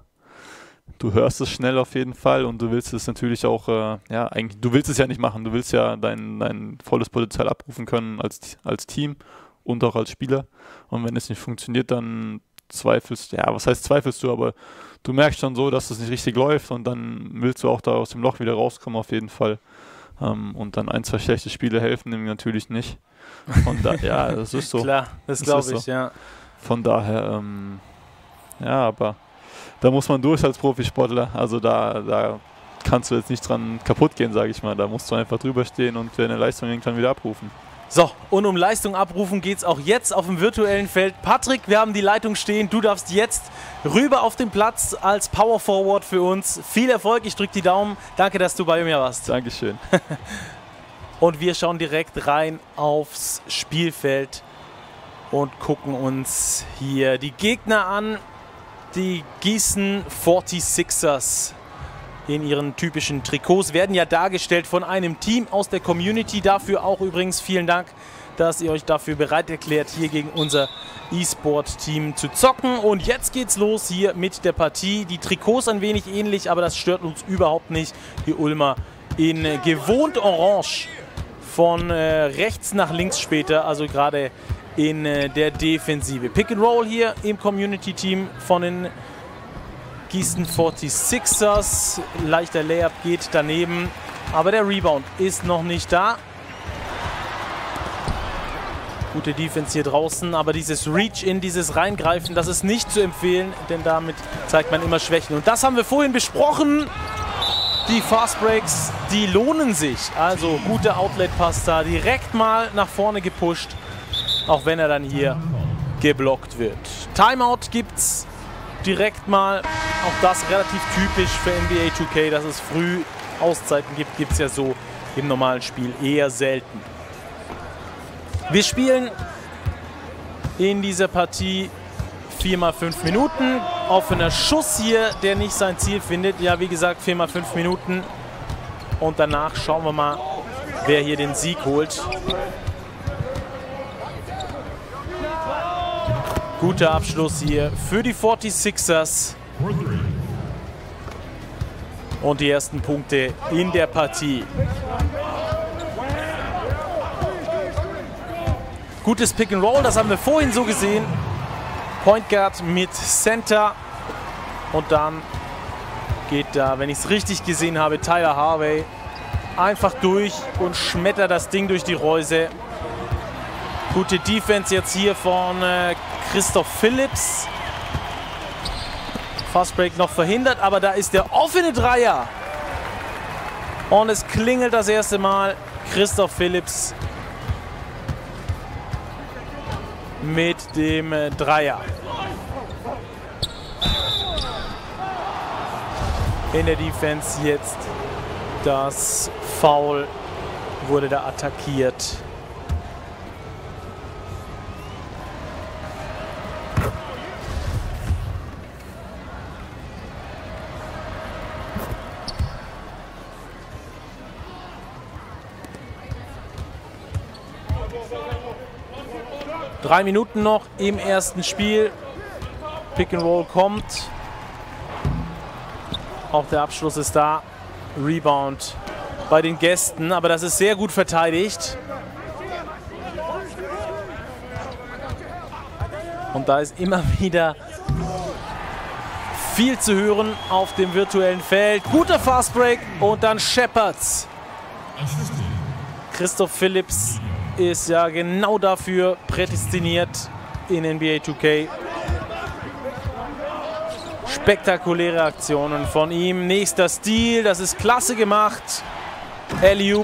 du hörst es schnell auf jeden Fall und du willst es natürlich auch, äh, ja, eigentlich, du willst es ja nicht machen, du willst ja dein, dein volles Potenzial abrufen können als, als Team und auch als Spieler. Und wenn es nicht funktioniert, dann zweifelst, ja, was heißt zweifelst du, aber du merkst schon so, dass es nicht richtig läuft und dann willst du auch da aus dem Loch wieder rauskommen auf jeden Fall. Um, und dann ein, zwei schlechte Spiele helfen ihm natürlich nicht. Von da, ja, das ist so. Klar, das, das glaube ich, so. ja. Von daher, ähm, ja, aber da muss man durch als Profisportler. Also da, da kannst du jetzt nicht dran kaputt gehen, sage ich mal. Da musst du einfach drüber stehen und deine Leistung irgendwann wieder abrufen. So, und um Leistung abrufen geht es auch jetzt auf dem virtuellen Feld. Patrick, wir haben die Leitung stehen. Du darfst jetzt rüber auf den Platz als Power Forward für uns. Viel Erfolg, ich drücke die Daumen. Danke, dass du bei mir warst. Dankeschön. Und wir schauen direkt rein aufs Spielfeld und gucken uns hier die Gegner an. Die Gießen forty-sixers. In ihren typischen Trikots werden ja dargestellt von einem Team aus der Community. Dafür auch übrigens vielen Dank, dass ihr euch dafür bereit erklärt, hier gegen unser E-Sport-Team zu zocken. Und jetzt geht's los hier mit der Partie. Die Trikots ein wenig ähnlich, aber das stört uns überhaupt nicht. Die Ulmer in gewohnt orange von äh, rechts nach links später, also gerade in äh, der Defensive. Pick and Roll hier im Community-Team von den Gießen forty-sixers, leichter Layup geht daneben, aber der Rebound ist noch nicht da. Gute Defense hier draußen, aber dieses Reach-In, dieses Reingreifen, das ist nicht zu empfehlen, denn damit zeigt man immer Schwächen. Und das haben wir vorhin besprochen. Die Fast Breaks, die lohnen sich. Also guter Outlet-Pass da, direkt mal nach vorne gepusht, auch wenn er dann hier geblockt wird. Timeout gibt's direkt mal, auch das relativ typisch für N B A two K, dass es früh Auszeiten gibt, gibt es ja so im normalen Spiel eher selten. Wir spielen in dieser Partie vier mal fünf Minuten. Offener Schuss hier, der nicht sein Ziel findet. Ja, wie gesagt, vier mal fünf Minuten. Und danach schauen wir mal, wer hier den Sieg holt. Guter Abschluss hier für die forty-sixers. Und die ersten Punkte in der Partie. Gutes Pick and Roll, das haben wir vorhin so gesehen. Point Guard mit Center. Und dann geht da, wenn ich es richtig gesehen habe, Tyler Harvey einfach durch und schmettert das Ding durch die Reuse. Gute Defense jetzt hier von äh, Christoph Phillips. Fastbreak noch verhindert, aber da ist der offene Dreier. Und es klingelt das erste Mal. Christoph Phillips mit dem äh, Dreier. In der Defense jetzt das Foul, wurde da attackiert. Drei Minuten noch im ersten Spiel. Pick and Roll kommt. Auch der Abschluss ist da. Rebound bei den Gästen, aber das ist sehr gut verteidigt. Und da ist immer wieder viel zu hören auf dem virtuellen Feld. Guter Fastbreak und dann Shepherds. Christoph Phillips ist ja genau dafür prädestiniert in N B A zwei K. Spektakuläre Aktionen von ihm. Nächster Steal, das ist klasse gemacht. Alley-oop.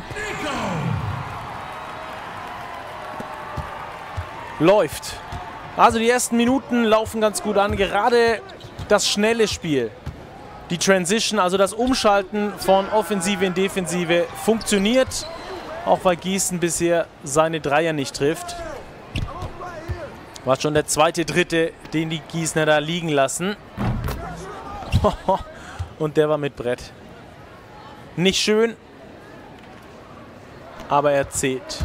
Läuft. Also die ersten Minuten laufen ganz gut an. Gerade das schnelle Spiel, die Transition, also das Umschalten von Offensive in Defensive funktioniert. Auch weil Gießen bisher seine Dreier nicht trifft. War schon der zweite, dritte, den die Gießener da liegen lassen. Und der war mit Brett. Nicht schön, aber er zählt.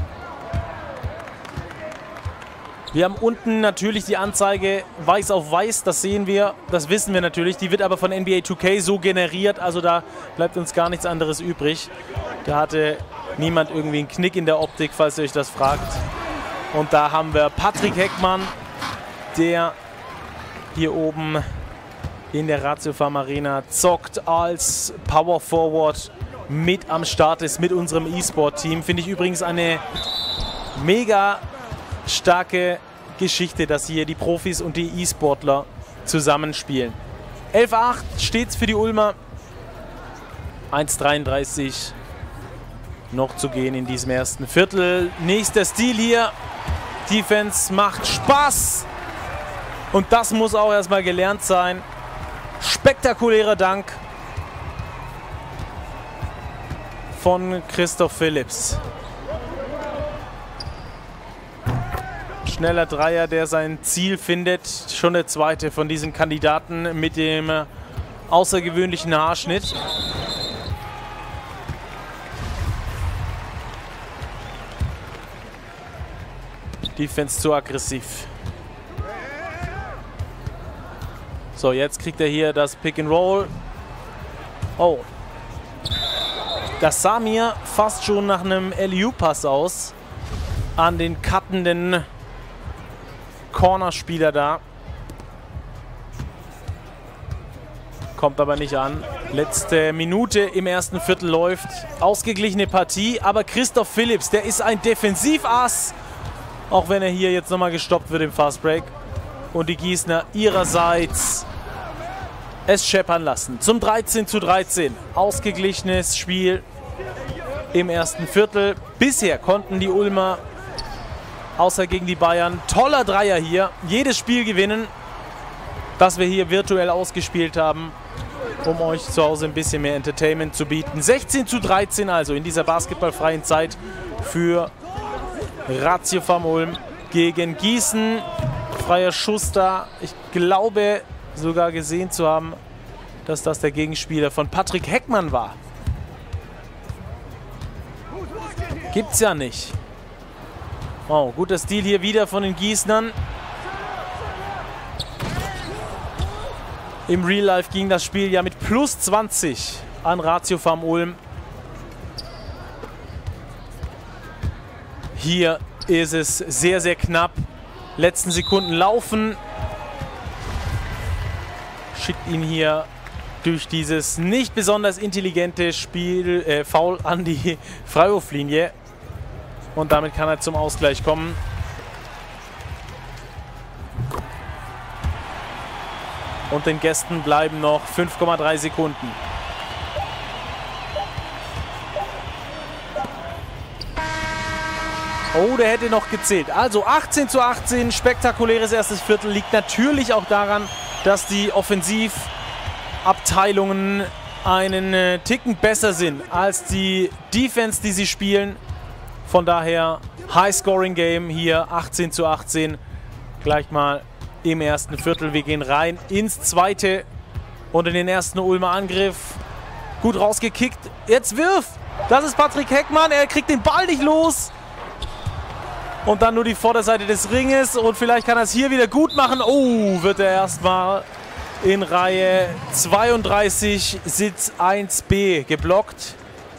Wir haben unten natürlich die Anzeige weiß auf weiß, das sehen wir, das wissen wir natürlich. Die wird aber von N B A zwei K so generiert, also da bleibt uns gar nichts anderes übrig. Da hatte niemand irgendwie einen Knick in der Optik, falls ihr euch das fragt. Und da haben wir Patrick Heckmann, der hier oben in der Ratiofarm Arena zockt als Power Forward mit am Start ist, mit unserem E-Sport-Team. Finde ich übrigens eine mega starke Geschichte, dass hier die Profis und die E-Sportler zusammenspielen. elf acht steht es für die Ulmer. eins dreiunddreißig noch zu gehen in diesem ersten Viertel. Nächster Stil hier. Defense macht Spaß. Und das muss auch erstmal gelernt sein. Spektakulärer Dank von Christoph Phillips. Schneller Dreier, der sein Ziel findet. Schon der zweite von diesen Kandidaten mit dem außergewöhnlichen Haarschnitt. Defense zu aggressiv. So, jetzt kriegt er hier das Pick and Roll. Oh. Das sah mir fast schon nach einem Alley-oop-Pass aus. An den cuttenden Cornerspieler da. Kommt aber nicht an. Letzte Minute im ersten Viertel läuft. Ausgeglichene Partie. Aber Christoph Phillips, der ist ein Defensivass. Auch wenn er hier jetzt nochmal gestoppt wird im Fastbreak. Und die Gießener ihrerseits es scheppern lassen. Zum dreizehn zu dreizehn. Ausgeglichenes Spiel im ersten Viertel. Bisher konnten die Ulmer, außer gegen die Bayern, toller Dreier hier, jedes Spiel gewinnen, das wir hier virtuell ausgespielt haben, um euch zu Hause ein bisschen mehr Entertainment zu bieten. sechzehn zu dreizehn also in dieser basketballfreien Zeit für Ratiofarm Ulm gegen Gießen. Freier Schuss da. Ich glaube sogar gesehen zu haben, dass das der Gegenspieler von Patrick Heckmann war. Gibt's ja nicht. Oh, guter Stil hier wieder von den Gießnern. Im Real Life ging das Spiel ja mit plus zwanzig an Ratiofarm Ulm. Hier ist es sehr, sehr knapp. Letzten Sekunden laufen. Schickt ihn hier durch dieses nicht besonders intelligente Spiel, äh, Foul an die Freiwurflinie. Und damit kann er zum Ausgleich kommen. Und den Gästen bleiben noch fünf Komma drei Sekunden. Oh, der hätte noch gezählt. Also achtzehn zu achtzehn, spektakuläres erstes Viertel. Liegt natürlich auch daran, dass die Offensivabteilungen einen äh, Ticken besser sind als die Defense, die sie spielen. Von daher High-Scoring-Game hier, achtzehn zu achtzehn. Gleich mal im ersten Viertel. Wir gehen rein ins zweite und in den ersten Ulmer Angriff. Gut rausgekickt. Jetzt wirft. Das ist Patrick Heckmann. Er kriegt den Ball nicht los. Und dann nur die Vorderseite des Ringes und vielleicht kann er es hier wieder gut machen. Oh, wird er erstmal in Reihe zweiunddreißig, Sitz eins B geblockt.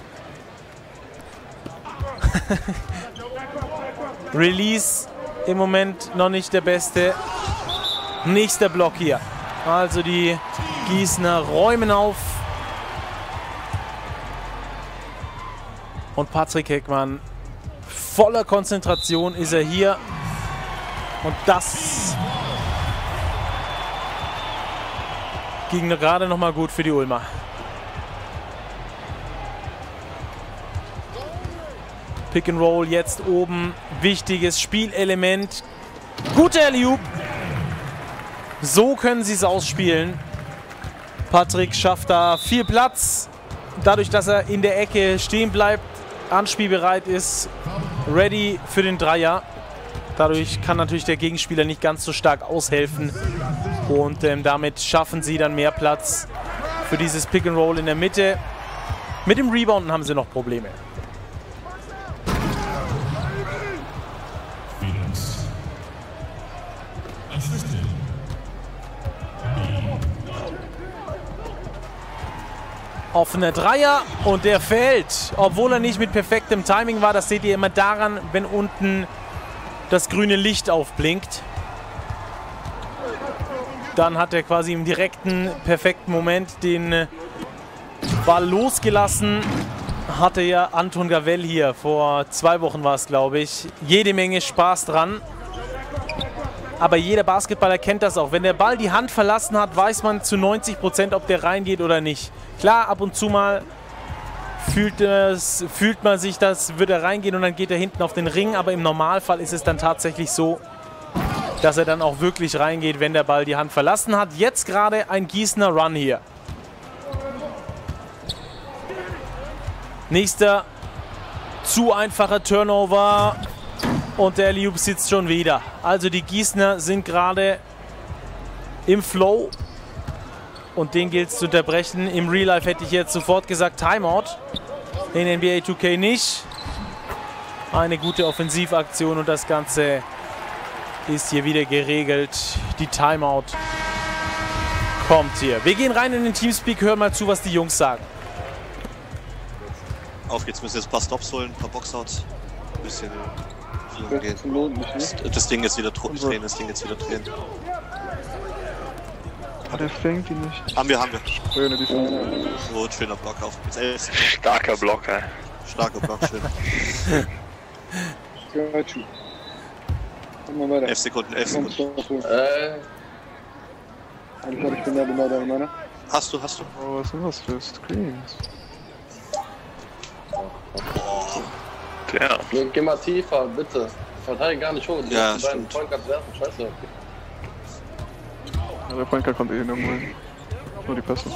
Release im Moment noch nicht der beste. Nächster Block hier. Also die Gießener räumen auf. Und Patrick Heckmann, voller Konzentration ist er hier. Und das ging gerade noch mal gut für die Ulmer. Pick and Roll jetzt oben. Wichtiges Spielelement. Guter Alley-oop. So können sie es ausspielen. Patrick schafft da viel Platz. Dadurch, dass er in der Ecke stehen bleibt, anspielbereit ist, ready für den Dreier. Dadurch kann natürlich der Gegenspieler nicht ganz so stark aushelfen. Und ähm, damit schaffen sie dann mehr Platz für dieses Pick and Roll in der Mitte. Mit dem Rebounden haben sie noch Probleme. Offener Dreier und der fällt, obwohl er nicht mit perfektem Timing war. Das seht ihr immer daran, wenn unten das grüne Licht aufblinkt. Dann hat er quasi im direkten, perfekten Moment den Ball losgelassen. Hatte ja Anton Gavell hier, vor zwei Wochen war es, glaube ich. Jede Menge Spaß dran. Aber jeder Basketballer kennt das auch. Wenn der Ball die Hand verlassen hat, weiß man zu neunzig Prozent, ob der reingeht oder nicht. Klar, ab und zu mal fühlt, es, fühlt man sich, das wird er reingehen und dann geht er hinten auf den Ring. Aber im Normalfall ist es dann tatsächlich so, dass er dann auch wirklich reingeht, wenn der Ball die Hand verlassen hat. Jetzt gerade ein Gießener Run hier. Nächster zu einfacher Turnover. Und der Alley-oop sitzt schon wieder. Also die Gießener sind gerade im Flow. Und den gilt es zu unterbrechen. Im Real Life hätte ich jetzt sofort gesagt Timeout. In N B A zwei K nicht. Eine gute Offensivaktion und das Ganze ist hier wieder geregelt. Die Timeout kommt hier. Wir gehen rein in den Teamspeak, hören mal zu, was die Jungs sagen. Auf geht's, müssen jetzt ein paar Stops holen, ein paar Boxouts. Ein bisschen... Das, das Ding jetzt wieder drehen, das Ding jetzt wieder drehen. Ah, der fängt ihn nicht. Haben wir, haben wir. Schöne Defense. So, ein schöner Block auf. Starker Block, ey. Starker Block, schön. Komm mal weiter. elf Sekunden, elf Sekunden. Äh. Ich glaube, ich bin da genau da, meine. Hast du, hast du. Oh, was sind das für Screens? Ja. Nee, geh mal tiefer, bitte. Verteidige gar nicht hoch. Die ja, beiden Point Guards werfen, scheiße. Ja, der Point Guard kommt eh irgendwo hin. Nur die Pässe.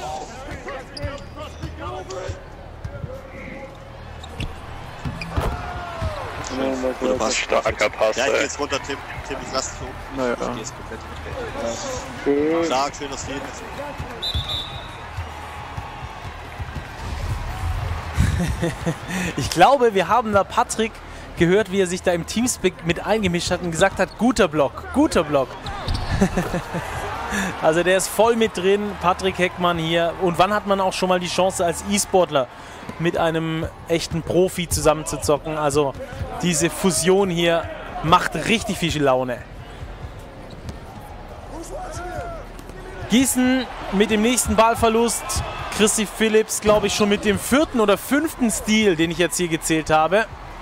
Guter Pass. Starker Pass, ja, ich geh ey. jetzt runter, Tim. Tim, ich lass dich hoch. Naja. Ich geh jetzt komplett. Ja. Stark, schön das Leben. Ich glaube, wir haben da Patrick gehört, wie er sich da im Teamspeak mit eingemischt hat und gesagt hat, guter Block, guter Block. Also der ist voll mit drin, Patrick Heckmann hier. Und wann hat man auch schon mal die Chance als E-Sportler mit einem echten Profi zusammenzuzocken? Also diese Fusion hier macht richtig viel Laune. Gießen mit dem nächsten Ballverlust. Chrissy Phillips, glaube ich, schon mit dem vierten oder fünften Steal, den ich jetzt hier gezählt habe.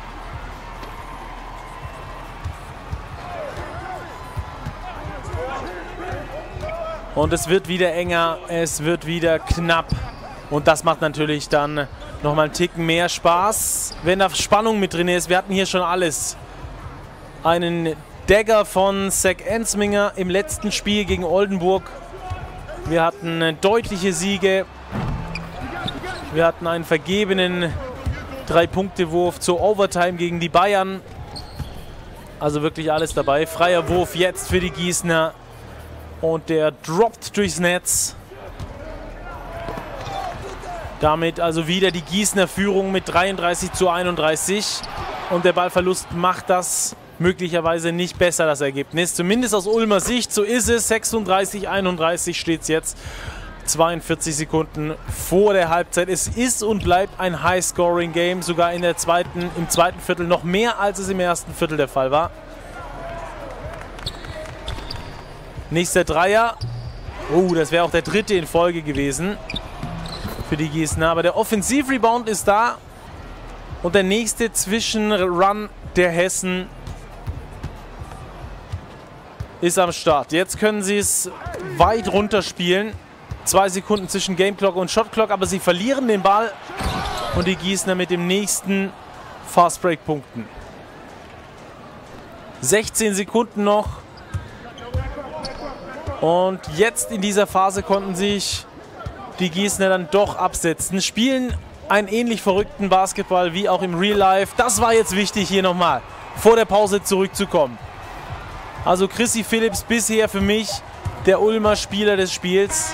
Und es wird wieder enger, es wird wieder knapp. Und das macht natürlich dann nochmal einen Ticken mehr Spaß, wenn da Spannung mit drin ist. Wir hatten hier schon alles. Einen Dagger von Zach Ensminger im letzten Spiel gegen Oldenburg. Wir hatten deutliche Siege. Wir hatten einen vergebenen Drei-Punkte-Wurf zur Overtime gegen die Bayern. Also wirklich alles dabei. Freier Wurf jetzt für die Gießener. Und der droppt durchs Netz. Damit also wieder die Gießener Führung mit dreiunddreißig zu einunddreißig. Und der Ballverlust macht das möglicherweise nicht besser, das Ergebnis. Zumindest aus Ulmer Sicht, so ist es. sechsunddreißig einunddreißig steht es jetzt. zweiundvierzig Sekunden vor der Halbzeit. Es ist und bleibt ein High-Scoring-Game, sogar in der zweiten, im zweiten Viertel noch mehr, als es im ersten Viertel der Fall war. Nächster Dreier. Oh, das wäre auch der dritte in Folge gewesen für die Gießener. Aber der Offensivrebound ist da. Und der nächste Zwischenrun der Hessen ist am Start. Jetzt können sie es weit runterspielen. Zwei Sekunden zwischen Game Clock und Shot Clock, aber sie verlieren den Ball. Und die Gießener mit dem nächsten Fast Break punkten. sechzehn Sekunden noch. Und jetzt in dieser Phase konnten sich die Gießener dann doch absetzen. Spielen einen ähnlich verrückten Basketball wie auch im Real Life. Das war jetzt wichtig, hier nochmal vor der Pause zurückzukommen. Also Chrissy Phillips bisher für mich der Ulmer Spieler des Spiels.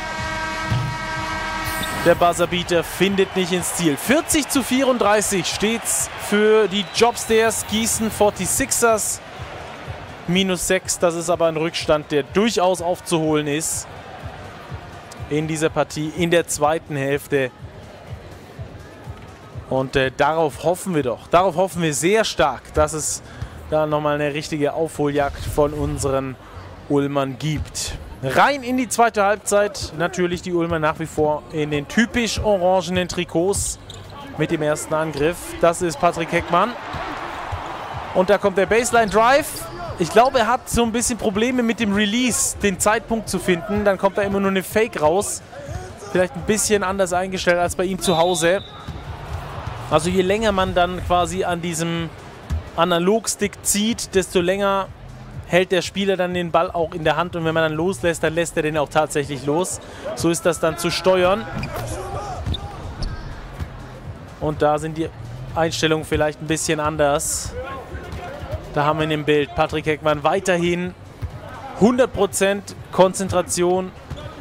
Der Buzzerbeater findet nicht ins Ziel. vierzig zu vierunddreißig steht's für die Jobstairs Gießen forty-sixers. Minus sechs, das ist aber ein Rückstand, der durchaus aufzuholen ist in dieser Partie, in der zweiten Hälfte. Und äh, darauf hoffen wir doch, darauf hoffen wir sehr stark, dass es da nochmal eine richtige Aufholjagd von unseren Ulmern gibt. Rein in die zweite Halbzeit, natürlich die Ulmer nach wie vor in den typisch orangenen Trikots mit dem ersten Angriff. Das ist Patrick Heckmann. Und da kommt der Baseline Drive. Ich glaube, er hat so ein bisschen Probleme mit dem Release, den Zeitpunkt zu finden. Dann kommt da immer nur eine Fake raus. Vielleicht ein bisschen anders eingestellt als bei ihm zu Hause. Also je länger man dann quasi an diesem Analogstick zieht, desto länger hält der Spieler dann den Ball auch in der Hand. Und wenn man dann loslässt, dann lässt er den auch tatsächlich los. So ist das dann zu steuern. Und da sind die Einstellungen vielleicht ein bisschen anders. Da haben wir ihn im Bild. Patrick Heckmann weiterhin hundert Prozent Konzentration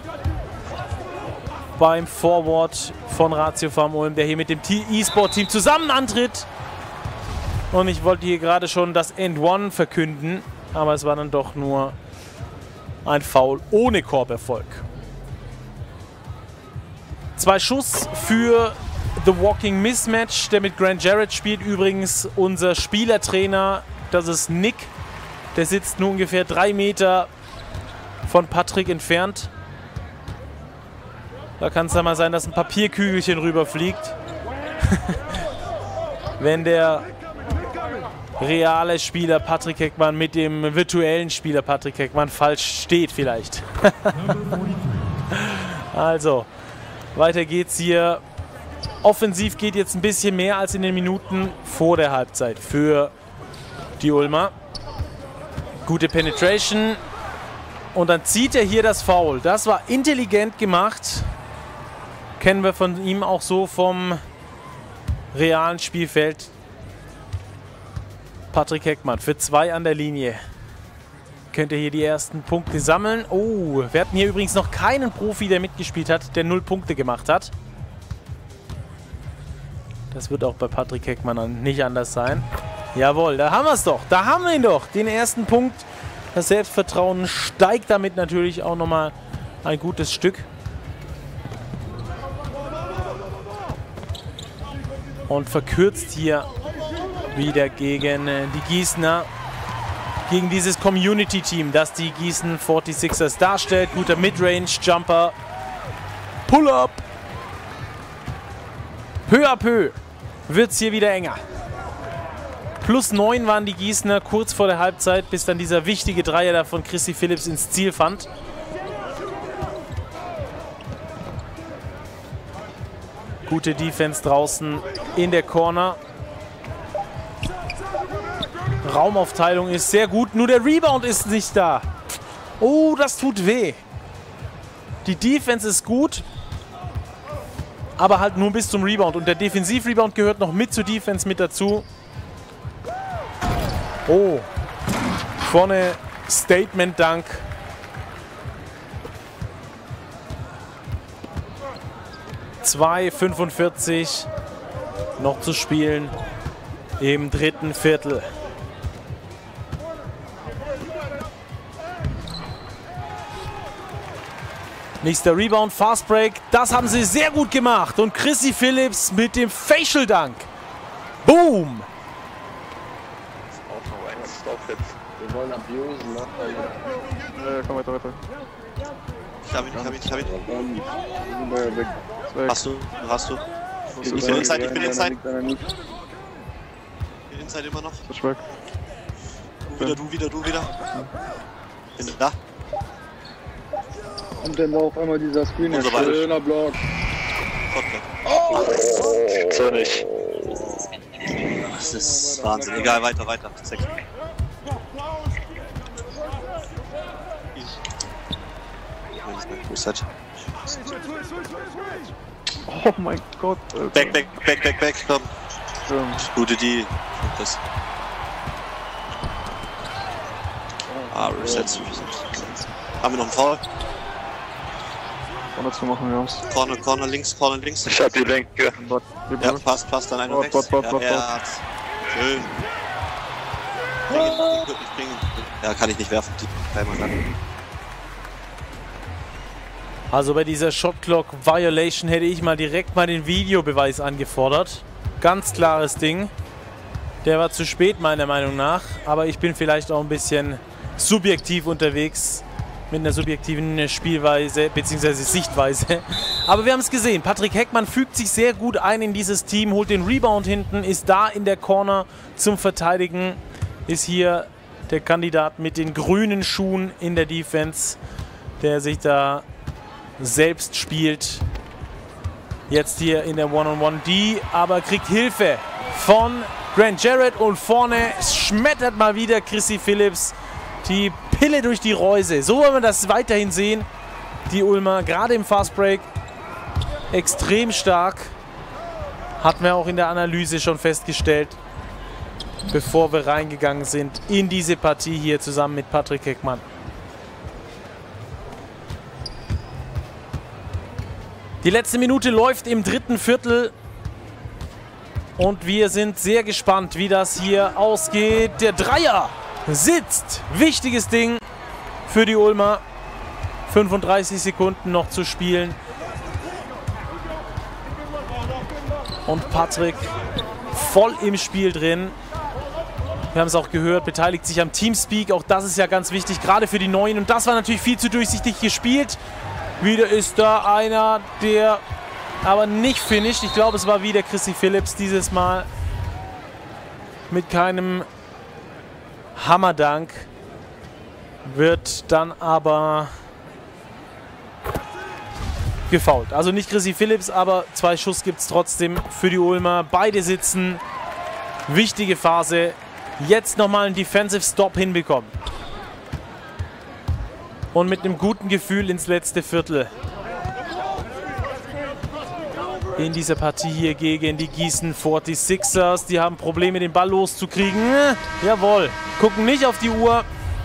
beim Forward von Ratiofarm Ulm, der hier mit dem E-Sport-Team zusammen antritt. Und ich wollte hier gerade schon das End One verkünden, aber es war dann doch nur ein Foul ohne Korberfolg. Zwei Schuss für The Walking Mismatch, der mit Grant Jarrett spielt. Übrigens unser Spielertrainer. Das ist Nick, der sitzt nur ungefähr drei Meter von Patrick entfernt. Da kann es dann mal sein, dass ein Papierkügelchen rüberfliegt. Wenn der reale Spieler Patrick Heckmann mit dem virtuellen Spieler Patrick Heckmann falsch steht vielleicht. Also, weiter geht's hier. Offensiv geht jetzt ein bisschen mehr als in den Minuten vor der Halbzeit für die Ulmer. Gute Penetration. Und dann zieht er hier das Foul. Das war intelligent gemacht. Kennen wir von ihm auch so vom realen Spielfeld. Patrick Heckmann für zwei an der Linie. Könnte hier die ersten Punkte sammeln. Oh, wir hatten hier übrigens noch keinen Profi, der mitgespielt hat, der null Punkte gemacht hat. Das wird auch bei Patrick Heckmann nicht anders sein. Jawohl, da haben wir es doch. Da haben wir ihn doch. Den ersten Punkt. Das Selbstvertrauen steigt damit natürlich auch nochmal ein gutes Stück. Und verkürzt hier wieder gegen die Gießener. Gegen dieses Community-Team, das die Gießen forty-sixers darstellt. Guter Midrange-Jumper. Pull-up. Peu à peu wird es hier wieder enger. Plus neun waren die Gießener kurz vor der Halbzeit, bis dann dieser wichtige Dreier da von Chrissy Phillips ins Ziel fand. Gute Defense draußen in der Corner. Raumaufteilung ist sehr gut, nur der Rebound ist nicht da. Oh, das tut weh. Die Defense ist gut, aber halt nur bis zum Rebound. Und der Defensiv-Rebound gehört noch mit zur Defense mit dazu. Oh, vorne Statement-Dunk. zwei fünfundvierzig noch zu spielen im dritten Viertel. Nächster Rebound, Fast Break. Das haben sie sehr gut gemacht. Und Chrissy Phillips mit dem Facial Dunk. Boom! Wir wollen abusen, ne? Äh, komm weiter, weiter. Ich hab ihn, ich hab ihn, ich hab ihn. Ähm, weg. Hast du, hast du. Ich bin Inside, ich bin Inside. Ich bin Inside immer noch. Ich weg. Du wieder, du wieder, du wieder. Bin da. Und dann war auf einmal dieser Screen. Und so weiter. Schöner Block. Oh! So nicht. Das ist Wahnsinn. Egal, weiter, weiter. Sechs. Reset. Oh mein Gott. Alter. Back, back, back, back, back, komm. Ähm. Gute die. Das. Ah, Reset, Reset. Haben wir noch einen Foul? Corner zu machen, wir haben's. Corner, Corner links, Corner links. Ich hab die Lenke. Ja, passt, passt, dann einer Bot, rechts. Bot, Bot, Ja, Bot, er Bot. hat's. Schön. Bring ihn, ich würd nicht bringen. Ja, kann ich nicht werfen. Die Timer dann. Also bei dieser Shot Clock Violation hätte ich mal direkt mal den Videobeweis angefordert. Ganz klares Ding. Der war zu spät meiner Meinung nach. Aber ich bin vielleicht auch ein bisschen subjektiv unterwegs. Mit einer subjektiven Spielweise bzw. Sichtweise. Aber wir haben es gesehen. Patrick Heckmann fügt sich sehr gut ein in dieses Team. Holt den Rebound hinten. Ist da in der Corner zum Verteidigen. Ist hier der Kandidat mit den grünen Schuhen in der Defense. Der sich da selbst spielt. Jetzt hier in der One-on-One-D, aber kriegt Hilfe von Grant Jarrett und vorne schmettert mal wieder Chrissy Phillips die Pille durch die Reuse. So wollen wir das weiterhin sehen. Die Ulmer, gerade im Fast Break, extrem stark. Hatten wir auch in der Analyse schon festgestellt, bevor wir reingegangen sind in diese Partie hier zusammen mit Patrick Heckmann. Die letzte Minute läuft im dritten Viertel und wir sind sehr gespannt, wie das hier ausgeht. Der Dreier sitzt. Wichtiges Ding für die Ulmer. fünfunddreißig Sekunden noch zu spielen. Und Patrick voll im Spiel drin. Wir haben es auch gehört, beteiligt sich am Teamspeak. Auch das ist ja ganz wichtig, gerade für die Neuen. Und das war natürlich viel zu durchsichtig gespielt. Wieder ist da einer, der aber nicht finisht. Ich glaube, es war wieder Chrissy Phillips dieses Mal. Mit keinem Hammerdank. Wird dann aber gefoult. Also nicht Chrissy Phillips, aber zwei Schuss gibt es trotzdem für die Ulmer. Beide sitzen. Wichtige Phase. Jetzt nochmal einen Defensive Stop hinbekommen. Und mit einem guten Gefühl ins letzte Viertel. In dieser Partie hier gegen die Gießen forty-sixers. Die haben Probleme, den Ball loszukriegen. Jawohl. Gucken nicht auf die Uhr.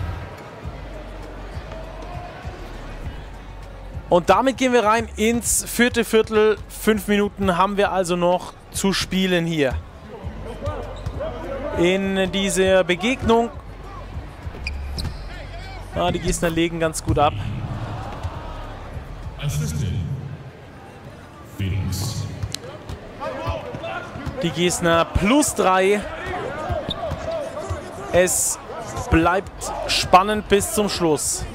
Und damit gehen wir rein ins vierte Viertel. Fünf Minuten haben wir also noch zu spielen hier. In dieser Begegnung. Ah, die Gießener legen ganz gut ab. Die Gießener plus drei. Es bleibt spannend bis zum Schluss.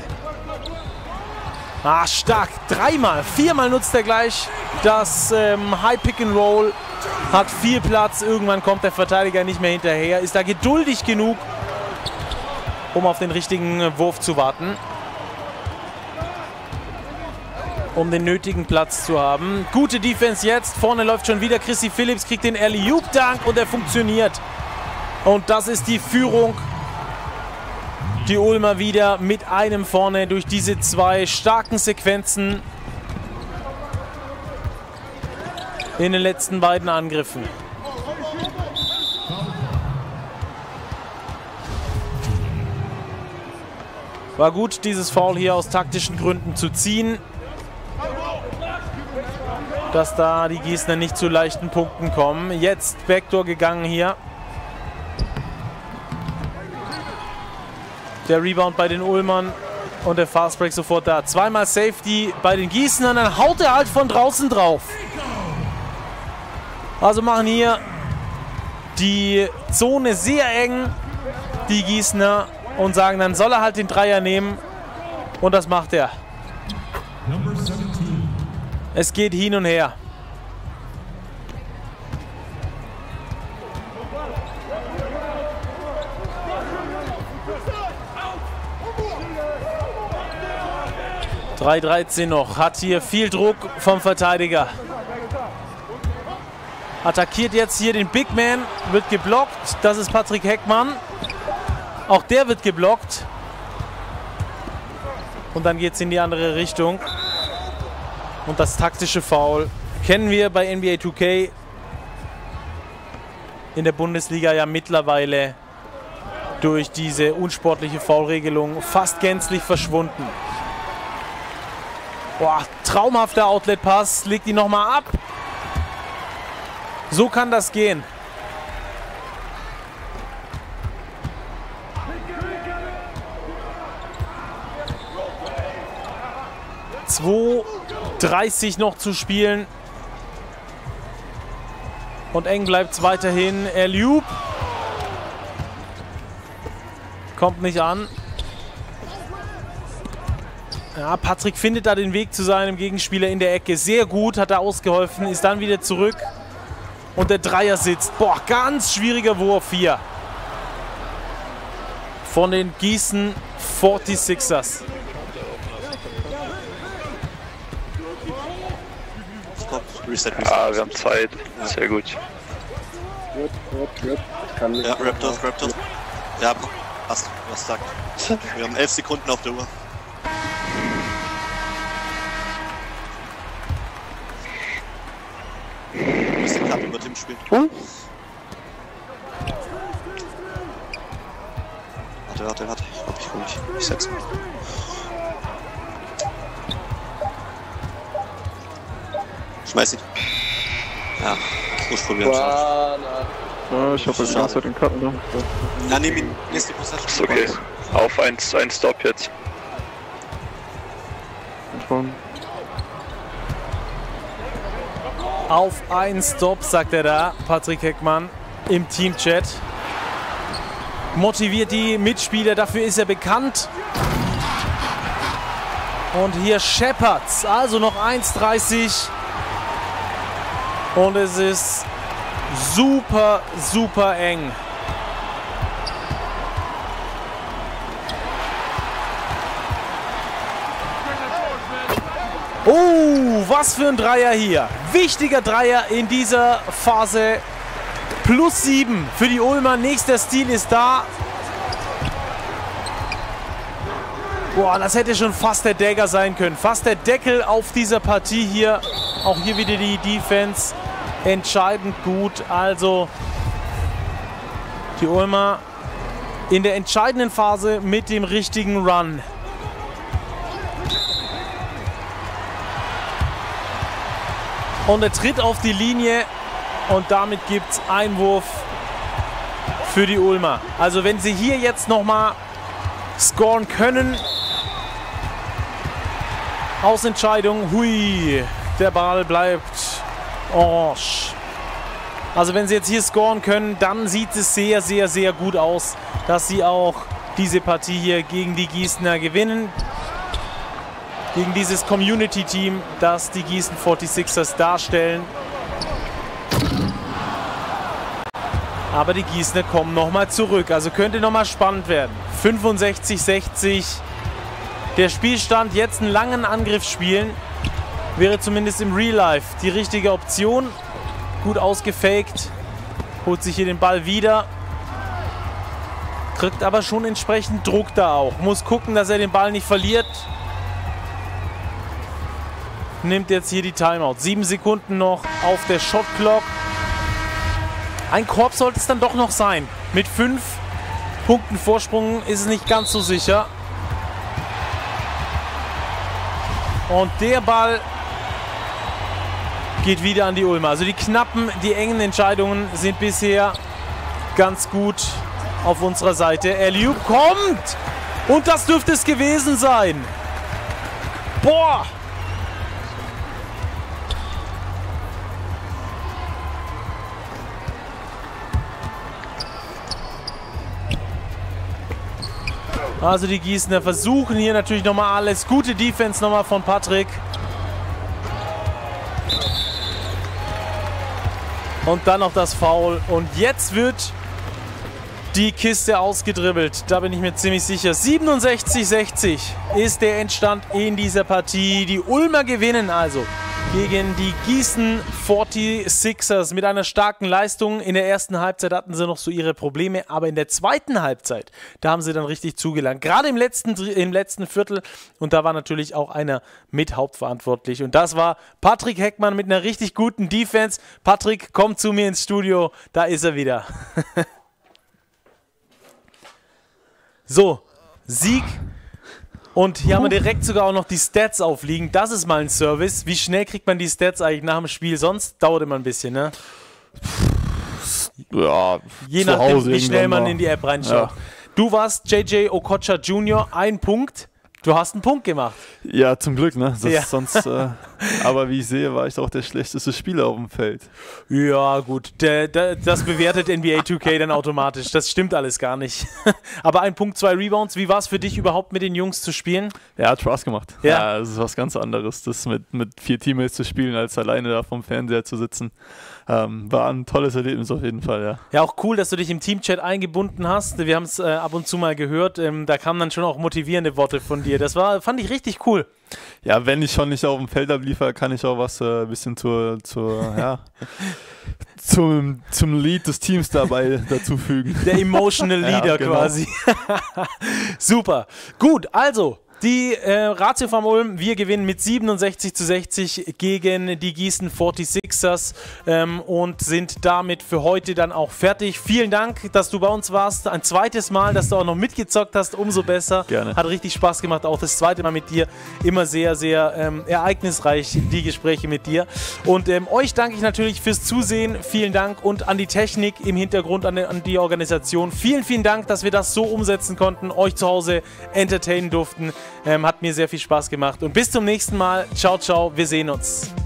Ah, stark. Dreimal, viermal nutzt er gleich das ähm, High Pick and Roll. Hat viel Platz. Irgendwann kommt der Verteidiger nicht mehr hinterher. Ist da geduldig genug, um auf den richtigen Wurf zu warten. Um den nötigen Platz zu haben. Gute Defense jetzt. Vorne läuft schon wieder Chrissy Phillips, kriegt den Alley-Oop-Dunk und er funktioniert. Und das ist die Führung. Die Ulmer wieder mit einem vorne durch diese zwei starken Sequenzen in den letzten beiden Angriffen. War gut, dieses Foul hier aus taktischen Gründen zu ziehen. Dass da die Gießener nicht zu leichten Punkten kommen. Jetzt Backdoor gegangen hier. Der Rebound bei den Ulmern. Und der Fastbreak sofort da. Zweimal Safety bei den Gießenern, dann haut er halt von draußen drauf. Also machen hier die Zone sehr eng, die Gießener, und sagen, dann soll er halt den Dreier nehmen. Und das macht er. Es geht hin und her. drei dreizehn noch. Hat hier viel Druck vom Verteidiger. Attackiert jetzt hier den Big Man. Wird geblockt. Das ist Patrick Heckmann. Auch der wird geblockt. Und dann geht es in die andere Richtung. Und das taktische Foul kennen wir bei N B A zwei K. In der Bundesliga ja mittlerweile durch diese unsportliche Foulregelung fast gänzlich verschwunden. Boah, traumhafter Outlet-Pass. Legt ihn nochmal ab. So kann das gehen. zwei dreißig noch zu spielen. Und eng bleibt es weiterhin. Alley-oop. Kommt nicht an. Ja, Patrick findet da den Weg zu seinem Gegenspieler in der Ecke. Sehr gut, hat er ausgeholfen. Ist dann wieder zurück. Und der Dreier sitzt. Boah, ganz schwieriger Wurf hier. Von den Gießen forty-sixers. Ah, wir haben Zeit. Sehr gut. Gut, gut, gut. Kann nicht ja, Raptors, Raptors. Ja, passt. Was sagt? Wir haben elf Sekunden auf der Uhr. Wir müssen knapp über Tim spielen. Hm? Warte, warte, warte. Ich glaub, ich hol mich. Ich setz mich. Schmeiß ihn. Ja, muss probieren. Ja, ich hoffe, wir haben den Cut, ne? Ja, nehm ihn. Nächste Possession. Ist okay. Auf eins, ein Stop jetzt. Auf einen Stop, sagt er da, Patrick Heckmann im Teamchat. Motiviert die Mitspieler, dafür ist er bekannt. Und hier Shepherds, also noch eins dreißig. Und es ist super, super eng. Oh, was für ein Dreier hier. Wichtiger Dreier in dieser Phase. Plus sieben für die Ulmer. Nächster Steal ist da. Boah, das hätte schon fast der Dagger sein können. Fast der Deckel auf dieser Partie hier. Auch hier wieder die Defense. Entscheidend gut. Also die Ulmer in der entscheidenden Phase mit dem richtigen Run. Und er tritt auf die Linie und damit gibt es Einwurf für die Ulmer. Also wenn sie hier jetzt nochmal scoren können. Ausentscheidung. Hui, der Ball bleibt orange. Also wenn sie jetzt hier scoren können, dann sieht es sehr, sehr, sehr gut aus, dass sie auch diese Partie hier gegen die Gießener gewinnen. Gegen dieses Community-Team, das die Gießen forty-sixers darstellen. Aber die Gießener kommen nochmal zurück. Also könnte nochmal spannend werden. fünfundsechzig sechzig. Der Spielstand, jetzt einen langen Angriff spielen, wäre zumindest im Real Life die richtige Option. Gut ausgefaked. Holt sich hier den Ball wieder. Kriegt aber schon entsprechend Druck da auch. Muss gucken, dass er den Ball nicht verliert. Nimmt jetzt hier die Timeout. Sieben Sekunden noch auf der Shot Clock. Ein Korb sollte es dann doch noch sein. Mit fünf Punkten Vorsprung ist es nicht ganz so sicher. Und der Ball geht wieder an die Ulmer. Also die knappen, die engen Entscheidungen sind bisher ganz gut auf unserer Seite. Alley-oop kommt! Und das dürfte es gewesen sein. Boah! Also die Gießener versuchen hier natürlich nochmal alles. Gute Defense nochmal von Patrick. Und dann noch das Foul. Und jetzt wird die Kiste ausgedribbelt. Da bin ich mir ziemlich sicher. siebenundsechzig sechzig ist der Endstand in dieser Partie. Die Ulmer gewinnen also gegen die Gießen forty-sixers mit einer starken Leistung. In der ersten Halbzeit hatten sie noch so ihre Probleme, aber in der zweiten Halbzeit, da haben sie dann richtig zugelangt. Gerade im letzten, im letzten Viertel, und da war natürlich auch einer mit hauptverantwortlich. Und das war Patrick Heckmann mit einer richtig guten Defense. Patrick, komm zu mir ins Studio, da ist er wieder. So, Sieg. Und hier haben wir direkt sogar auch noch die Stats aufliegen. Das ist mal ein Service. Wie schnell kriegt man die Stats eigentlich nach dem Spiel? Sonst dauert immer ein bisschen, ne? Ja, je nachdem, wie schnell man in die App reinschaut. Ja. Du warst J J Okocha Junior, ein Punkt. Du hast einen Punkt gemacht. Ja, zum Glück, ne? Das ja. sonst, äh, aber wie ich sehe, war ich auch der schlechteste Spieler auf dem Feld. Ja, gut. Der, der, das bewertet N B A two K dann automatisch. Das stimmt alles gar nicht. Aber ein Punkt, zwei Rebounds. Wie war es für dich überhaupt mit den Jungs zu spielen? Ja, hat Spaß gemacht. Ja, ja, das ist was ganz anderes, das mit, mit vier Teammates zu spielen, als alleine da vom Fernseher zu sitzen. Ähm, war ein tolles Erlebnis auf jeden Fall, ja. Ja, auch cool, dass du dich im Teamchat eingebunden hast. Wir haben es äh, ab und zu mal gehört. Ähm, da kamen dann schon auch motivierende Worte von dir. Das war, fand ich richtig cool. Ja, wenn ich schon nicht auf dem Feld abliefere, kann ich auch was ein äh, bisschen zur, zur ja, zum, zum Lead des Teams dabei dazufügen. Der Emotional Leader ja, genau. quasi. Super. Gut, also die äh, Ratio vom Ulm, wir gewinnen mit siebenundsechzig zu sechzig gegen die Gießen forty-sixers ähm, und sind damit für heute dann auch fertig. Vielen Dank, dass du bei uns warst. Ein zweites Mal, dass du auch noch mitgezockt hast, umso besser. Gerne. Hat richtig Spaß gemacht, auch das zweite Mal mit dir. Immer sehr, sehr ähm, ereignisreich, die Gespräche mit dir. Und ähm, euch danke ich natürlich fürs Zusehen. Vielen Dank und an die Technik im Hintergrund, an, an die Organisation. Vielen, vielen Dank, dass wir das so umsetzen konnten, euch zu Hause entertainen durften. Ähm, hat mir sehr viel Spaß gemacht und bis zum nächsten Mal. Ciao, ciao, wir sehen uns.